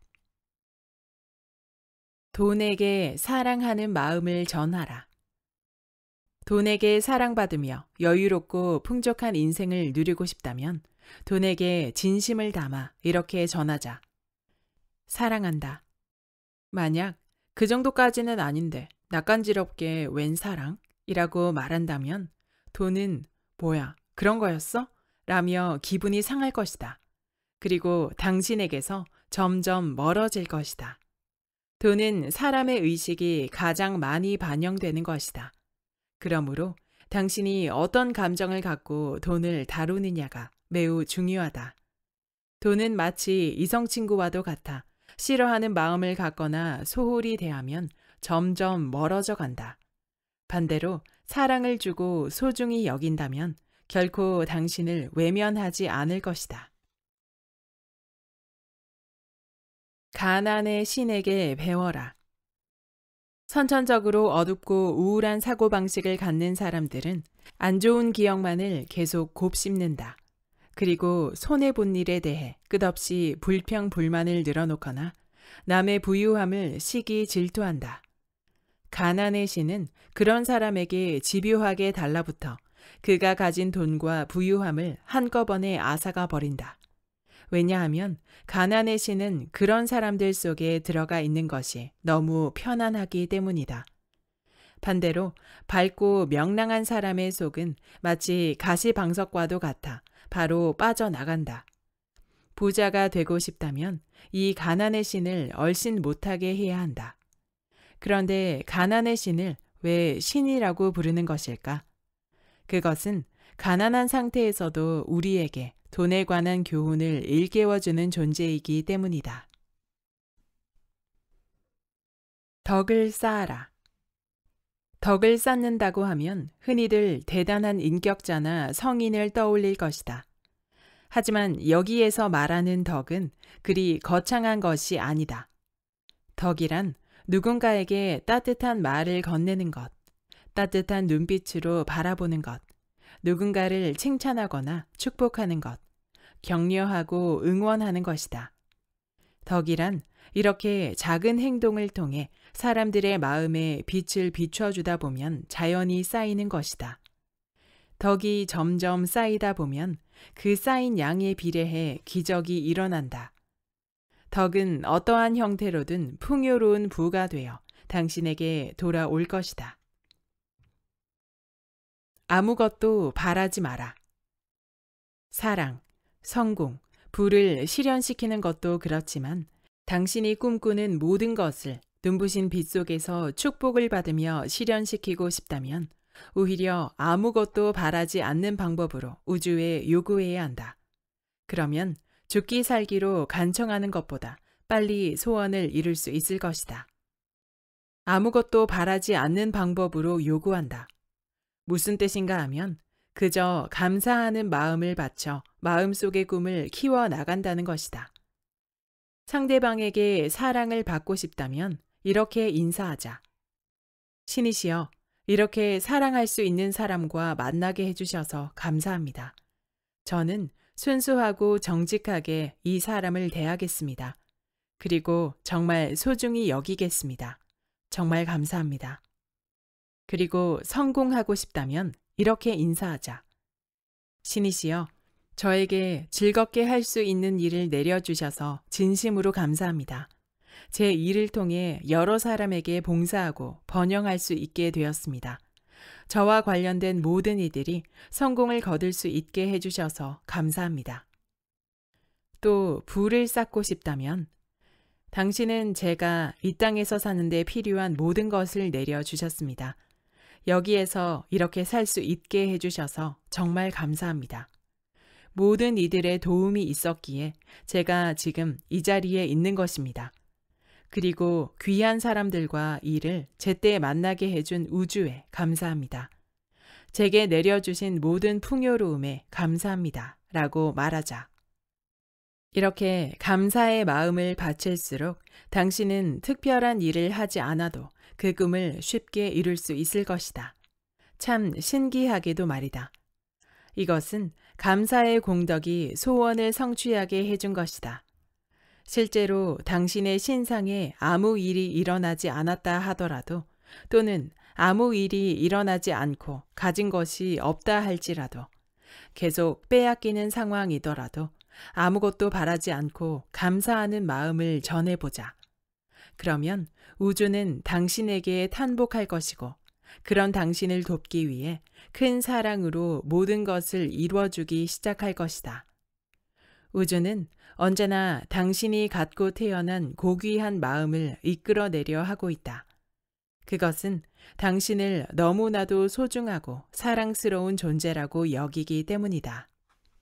돈에게 사랑하는 마음을 전하라. 돈에게 사랑받으며 여유롭고 풍족한 인생을 누리고 싶다면 돈에게 진심을 담아 이렇게 전하자. 사랑한다. 만약 그 정도까지는 아닌데 낯간지럽게 웬 사랑? 이라고 말한다면 돈은 뭐야 그런 거였어? 라며 기분이 상할 것이다. 그리고 당신에게서 점점 멀어질 것이다. 돈은 사람의 의식이 가장 많이 반영되는 것이다. 그러므로 당신이 어떤 감정을 갖고 돈을 다루느냐가 매우 중요하다. 돈은 마치 이성 친구와도 같아 싫어하는 마음을 갖거나 소홀히 대하면 점점 멀어져 간다. 반대로 사랑을 주고 소중히 여긴다면 결코 당신을 외면하지 않을 것이다. 가난의 신에게 배워라. 선천적으로 어둡고 우울한 사고방식을 갖는 사람들은 안 좋은 기억만을 계속 곱씹는다. 그리고 손해본 일에 대해 끝없이 불평, 불만을 늘어놓거나 남의 부유함을 시기 질투한다. 가난의 신은 그런 사람에게 집요하게 달라붙어 그가 가진 돈과 부유함을 한꺼번에 앗아가 버린다. 왜냐하면 가난의 신은 그런 사람들 속에 들어가 있는 것이 너무 편안하기 때문이다. 반대로 밝고 명랑한 사람의 속은 마치 가시방석과도 같아 바로 빠져나간다. 부자가 되고 싶다면 이 가난의 신을 얼씬 못하게 해야 한다. 그런데 가난의 신을 왜 신이라고 부르는 것일까? 그것은 가난한 상태에서도 우리에게 돈에 관한 교훈을 일깨워주는 존재이기 때문이다. 덕을 쌓아라. 덕을 쌓는다고 하면 흔히들 대단한 인격자나 성인을 떠올릴 것이다. 하지만 여기에서 말하는 덕은 그리 거창한 것이 아니다. 덕이란 누군가에게 따뜻한 말을 건네는 것, 따뜻한 눈빛으로 바라보는 것, 누군가를 칭찬하거나 축복하는 것, 격려하고 응원하는 것이다. 덕이란 이렇게 작은 행동을 통해 사람들의 마음에 빛을 비춰주다 보면 자연히 쌓이는 것이다. 덕이 점점 쌓이다 보면 그 쌓인 양에 비례해 기적이 일어난다. 덕은 어떠한 형태로든 풍요로운 부가 되어 당신에게 돌아올 것이다. 아무것도 바라지 마라. 사랑, 성공, 부를 실현시키는 것도 그렇지만 당신이 꿈꾸는 모든 것을 눈부신 빛 속에서 축복을 받으며 실현시키고 싶다면 오히려 아무것도 바라지 않는 방법으로 우주에 요구해야 한다. 그러면 죽기 살기로 간청하는 것보다 빨리 소원을 이룰 수 있을 것이다. 아무것도 바라지 않는 방법으로 요구한다. 무슨 뜻인가 하면 그저 감사하는 마음을 바쳐 마음속의 꿈을 키워나간다는 것이다. 상대방에게 사랑을 받고 싶다면 이렇게 인사하자. 신이시여, 이렇게 사랑할 수 있는 사람과 만나게 해주셔서 감사합니다. 저는 순수하고 정직하게 이 사람을 대하겠습니다. 그리고 정말 소중히 여기겠습니다. 정말 감사합니다. 그리고 성공하고 싶다면 이렇게 인사하자. 신이시여, 저에게 즐겁게 할 수 있는 일을 내려주셔서 진심으로 감사합니다. 제 일을 통해 여러 사람에게 봉사하고 번영할 수 있게 되었습니다. 저와 관련된 모든 이들이 성공을 거둘 수 있게 해주셔서 감사합니다. 또 부를 쌓고 싶다면 당신은 제가 이 땅에서 사는데 필요한 모든 것을 내려주셨습니다. 여기에서 이렇게 살 수 있게 해주셔서 정말 감사합니다. 모든 이들의 도움이 있었기에 제가 지금 이 자리에 있는 것입니다. 그리고 귀한 사람들과 이를 제때 만나게 해준 우주에 감사합니다. 제게 내려주신 모든 풍요로움에 감사합니다. 라고 말하자. 이렇게 감사의 마음을 바칠수록 당신은 특별한 일을 하지 않아도 그 꿈을 쉽게 이룰 수 있을 것이다. 참 신기하게도 말이다. 이것은 감사의 공덕이 소원을 성취하게 해준 것이다. 실제로 당신의 신상에 아무 일이 일어나지 않았다 하더라도 또는 아무 일이 일어나지 않고 가진 것이 없다 할지라도 계속 빼앗기는 상황이더라도 아무것도 바라지 않고 감사하는 마음을 전해보자. 그러면 우주는 당신에게 탄복할 것이고 그런 당신을 돕기 위해 큰 사랑으로 모든 것을 이루어주기 시작할 것이다. 우주는 언제나 당신이 갖고 태어난 고귀한 마음을 이끌어내려 하고 있다. 그것은 당신을 너무나도 소중하고 사랑스러운 존재라고 여기기 때문이다.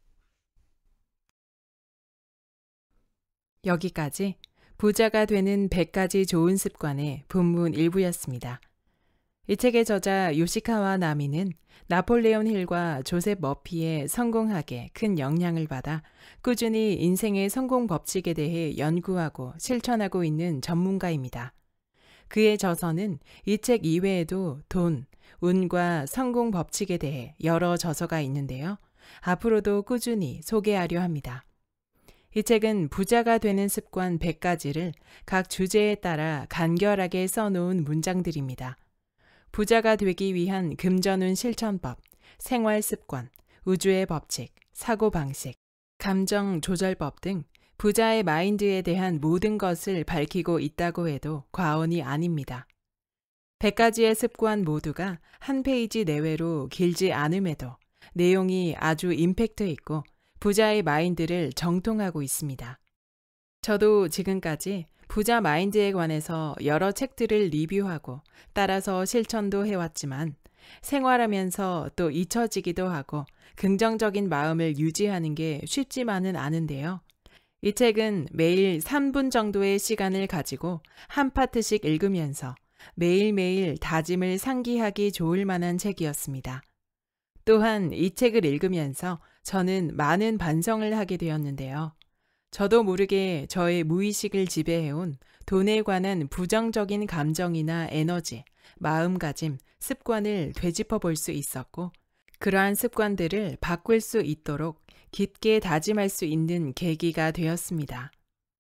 여기까지 부자가 되는 백 가지 좋은 습관의 본문 일부였습니다. 이 책의 저자 요시카와 나미는 나폴레온 힐과 조셉 머피의 성공학에 큰 영향을 받아 꾸준히 인생의 성공 법칙에 대해 연구하고 실천하고 있는 전문가입니다. 그의 저서는 이 책 이외에도 돈, 운과 성공 법칙에 대해 여러 저서가 있는데요. 앞으로도 꾸준히 소개하려 합니다. 이 책은 부자가 되는 습관 백 가지를 각 주제에 따라 간결하게 써놓은 문장들입니다. 부자가 되기 위한 금전운 실천법, 생활 습관, 우주의 법칙, 사고방식, 감정 조절법 등 부자의 마인드에 대한 모든 것을 밝히고 있다고 해도 과언이 아닙니다. 백 가지의 습관 모두가 한 페이지 내외로 길지 않음에도 내용이 아주 임팩트 있고 부자의 마인드를 정통하고 있습니다. 저도 지금까지 부자 마인드에 관해서 여러 책들을 리뷰하고 따라서 실천도 해왔지만 생활하면서 또 잊혀지기도 하고 긍정적인 마음을 유지하는 게 쉽지만은 않은데요. 이 책은 매일 삼 분 정도의 시간을 가지고 한 파트씩 읽으면서 매일매일 다짐을 상기하기 좋을 만한 책이었습니다. 또한 이 책을 읽으면서 저는 많은 반성을 하게 되었는데요. 저도 모르게 저의 무의식을 지배해온 돈에 관한 부정적인 감정이나 에너지, 마음가짐, 습관을 되짚어 볼 수 있었고, 그러한 습관들을 바꿀 수 있도록 깊게 다짐할 수 있는 계기가 되었습니다.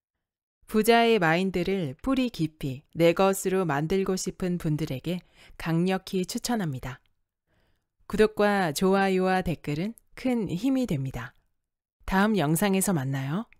부자의 마인드를 뿌리 깊이 내 것으로 만들고 싶은 분들에게 강력히 추천합니다. 구독과 좋아요와 댓글은 큰 힘이 됩니다. 다음 영상에서 만나요.